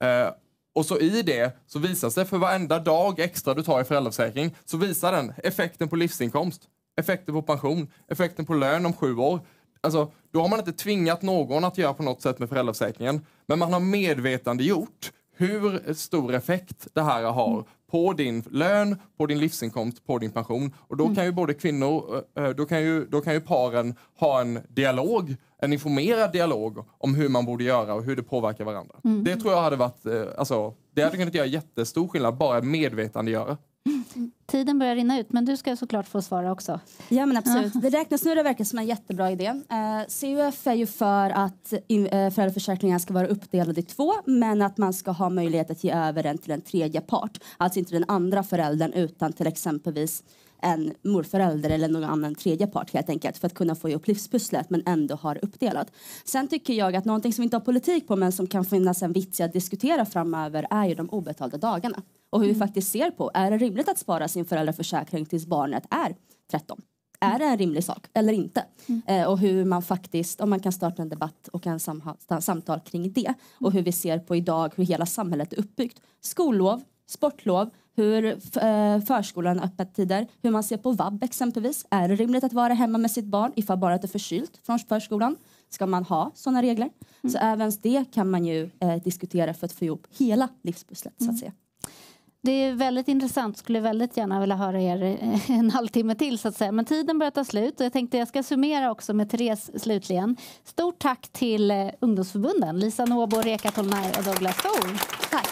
Och så i det så visas det för varenda dag extra du tar i föräldraförsäkring, så visar den effekten på livsinkomst, effekten på pension, effekten på lön om 7 år. Alltså, då har man inte tvingat någon att göra på något sätt med föräldraförsäkringen, men man har medvetande gjort hur stor effekt det här har på din lön, på din livsinkomst, på din pension. Och då kan ju både kvinnor, då kan ju paren ha en dialog, en informerad dialog om hur man borde göra och hur det påverkar varandra. Det tror jag hade varit, det hade kunnat göra jättestor skillnad, bara medvetandegöra. Tiden börjar rinna ut, men du ska såklart få svara också. Ja, men absolut. Det räknesnurra verkar som en jättebra idé. CUF är ju för att föräldraförsäkringen ska vara uppdelad i 2, men att man ska ha möjlighet att ge över den till en tredje part. Alltså inte den andra föräldern, utan till exempelvis en morförälder eller någon annan tredje part, helt enkelt, för att kunna få ihop livspusslet men ändå ha det uppdelat. Sen tycker jag att någonting som vi inte har politik på men som kan finnas en vits att diskutera framöver är ju de obetalda dagarna. Och hur vi faktiskt ser på, är det rimligt att spara sin föräldraförsäkring tills barnet är 13? Är det en rimlig sak eller inte? Och hur man faktiskt, om man kan starta en debatt och en samtal kring det. Och hur vi ser på idag, hur hela samhället är uppbyggt. Skollov, sportlov, hur förskolan är öppettider, hur man ser på vab exempelvis. Är det rimligt att vara hemma med sitt barn ifall barnet är förkylt från förskolan? Ska man ha sådana regler? Så även det kan man ju diskutera för att få ihop hela livspusslet, så att säga. Det är väldigt intressant. Skulle väldigt gärna vilja höra er en halvtimme till, så att säga. Men tiden börjar ta slut och jag tänkte jag ska summera också med Therese slutligen. Stort tack till ungdomsförbunden. Lisa Nåbo, Reka Tolmaj och Douglas Thor. Tack.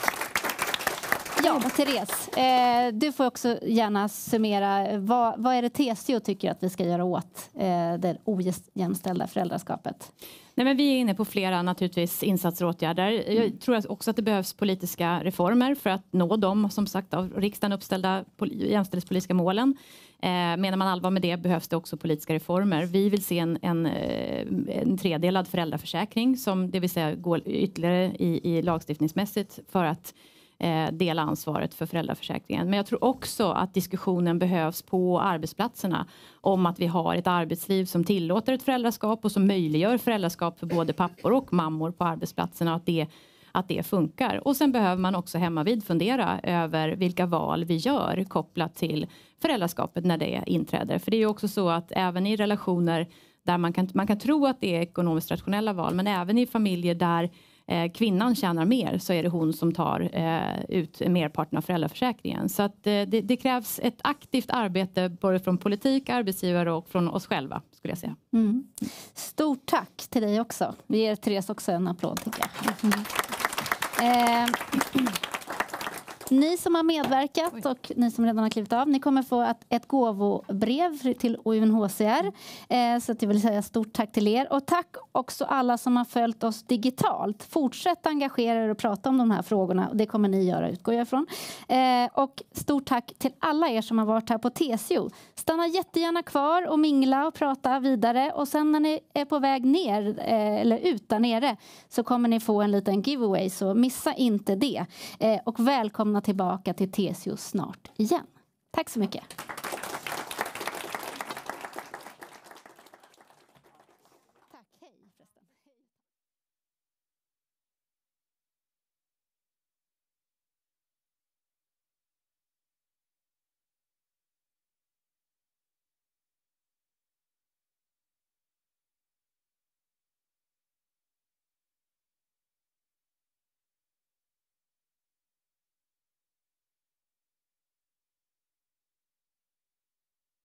Ja, Therese, du får också gärna summera. Vad är det TCO tycker att vi ska göra åt det ojämställda föräldraskapet? Nej, men vi är inne på flera naturligtvis insatser och åtgärder. Jag tror också att det behövs politiska reformer för att nå de, som sagt, av riksdagen uppställda jämställdhetspolitiska målen. Menar man allvar med det behövs det också politiska reformer. Vi vill se en tredelad föräldraförsäkring som det vill säga går ytterligare i lagstiftningsmässigt för att dela ansvaret för föräldraförsäkringen. Men jag tror också att diskussionen behövs på arbetsplatserna om att vi har ett arbetsliv som tillåter ett föräldraskap och som möjliggör föräldraskap för både pappor och mammor på arbetsplatserna, att det funkar. Och sen behöver man också hemmavid fundera över vilka val vi gör kopplat till föräldraskapet när det inträder. För det är ju också så att även i relationer där man kan tro att det är ekonomiskt rationella val, men även i familjer där kvinnan tjänar mer så är det hon som tar ut merparten av föräldraförsäkringen. Så att det krävs ett aktivt arbete både från politik, arbetsgivare och från oss själva, skulle jag säga. Stort tack till dig också. Vi ger Therese också en applåd, tycker jag. Ni som har medverkat och ni som redan har klivit av, ni kommer få ett gåvobrev till UNHCR. Så att jag vill säga stort tack till er. Och tack också alla som har följt oss digitalt. Fortsätt engagera er och prata om de här frågorna. Det kommer ni göra, utgår jag ifrån. Och stort tack till alla er som har varit här på TCO. Stanna jättegärna kvar och mingla och prata vidare. Och sen när ni är på väg ner, eller ut där nere, så kommer ni få en liten giveaway. Så missa inte det. Och välkomna tillbaka till TCO snart igen. Tack så mycket.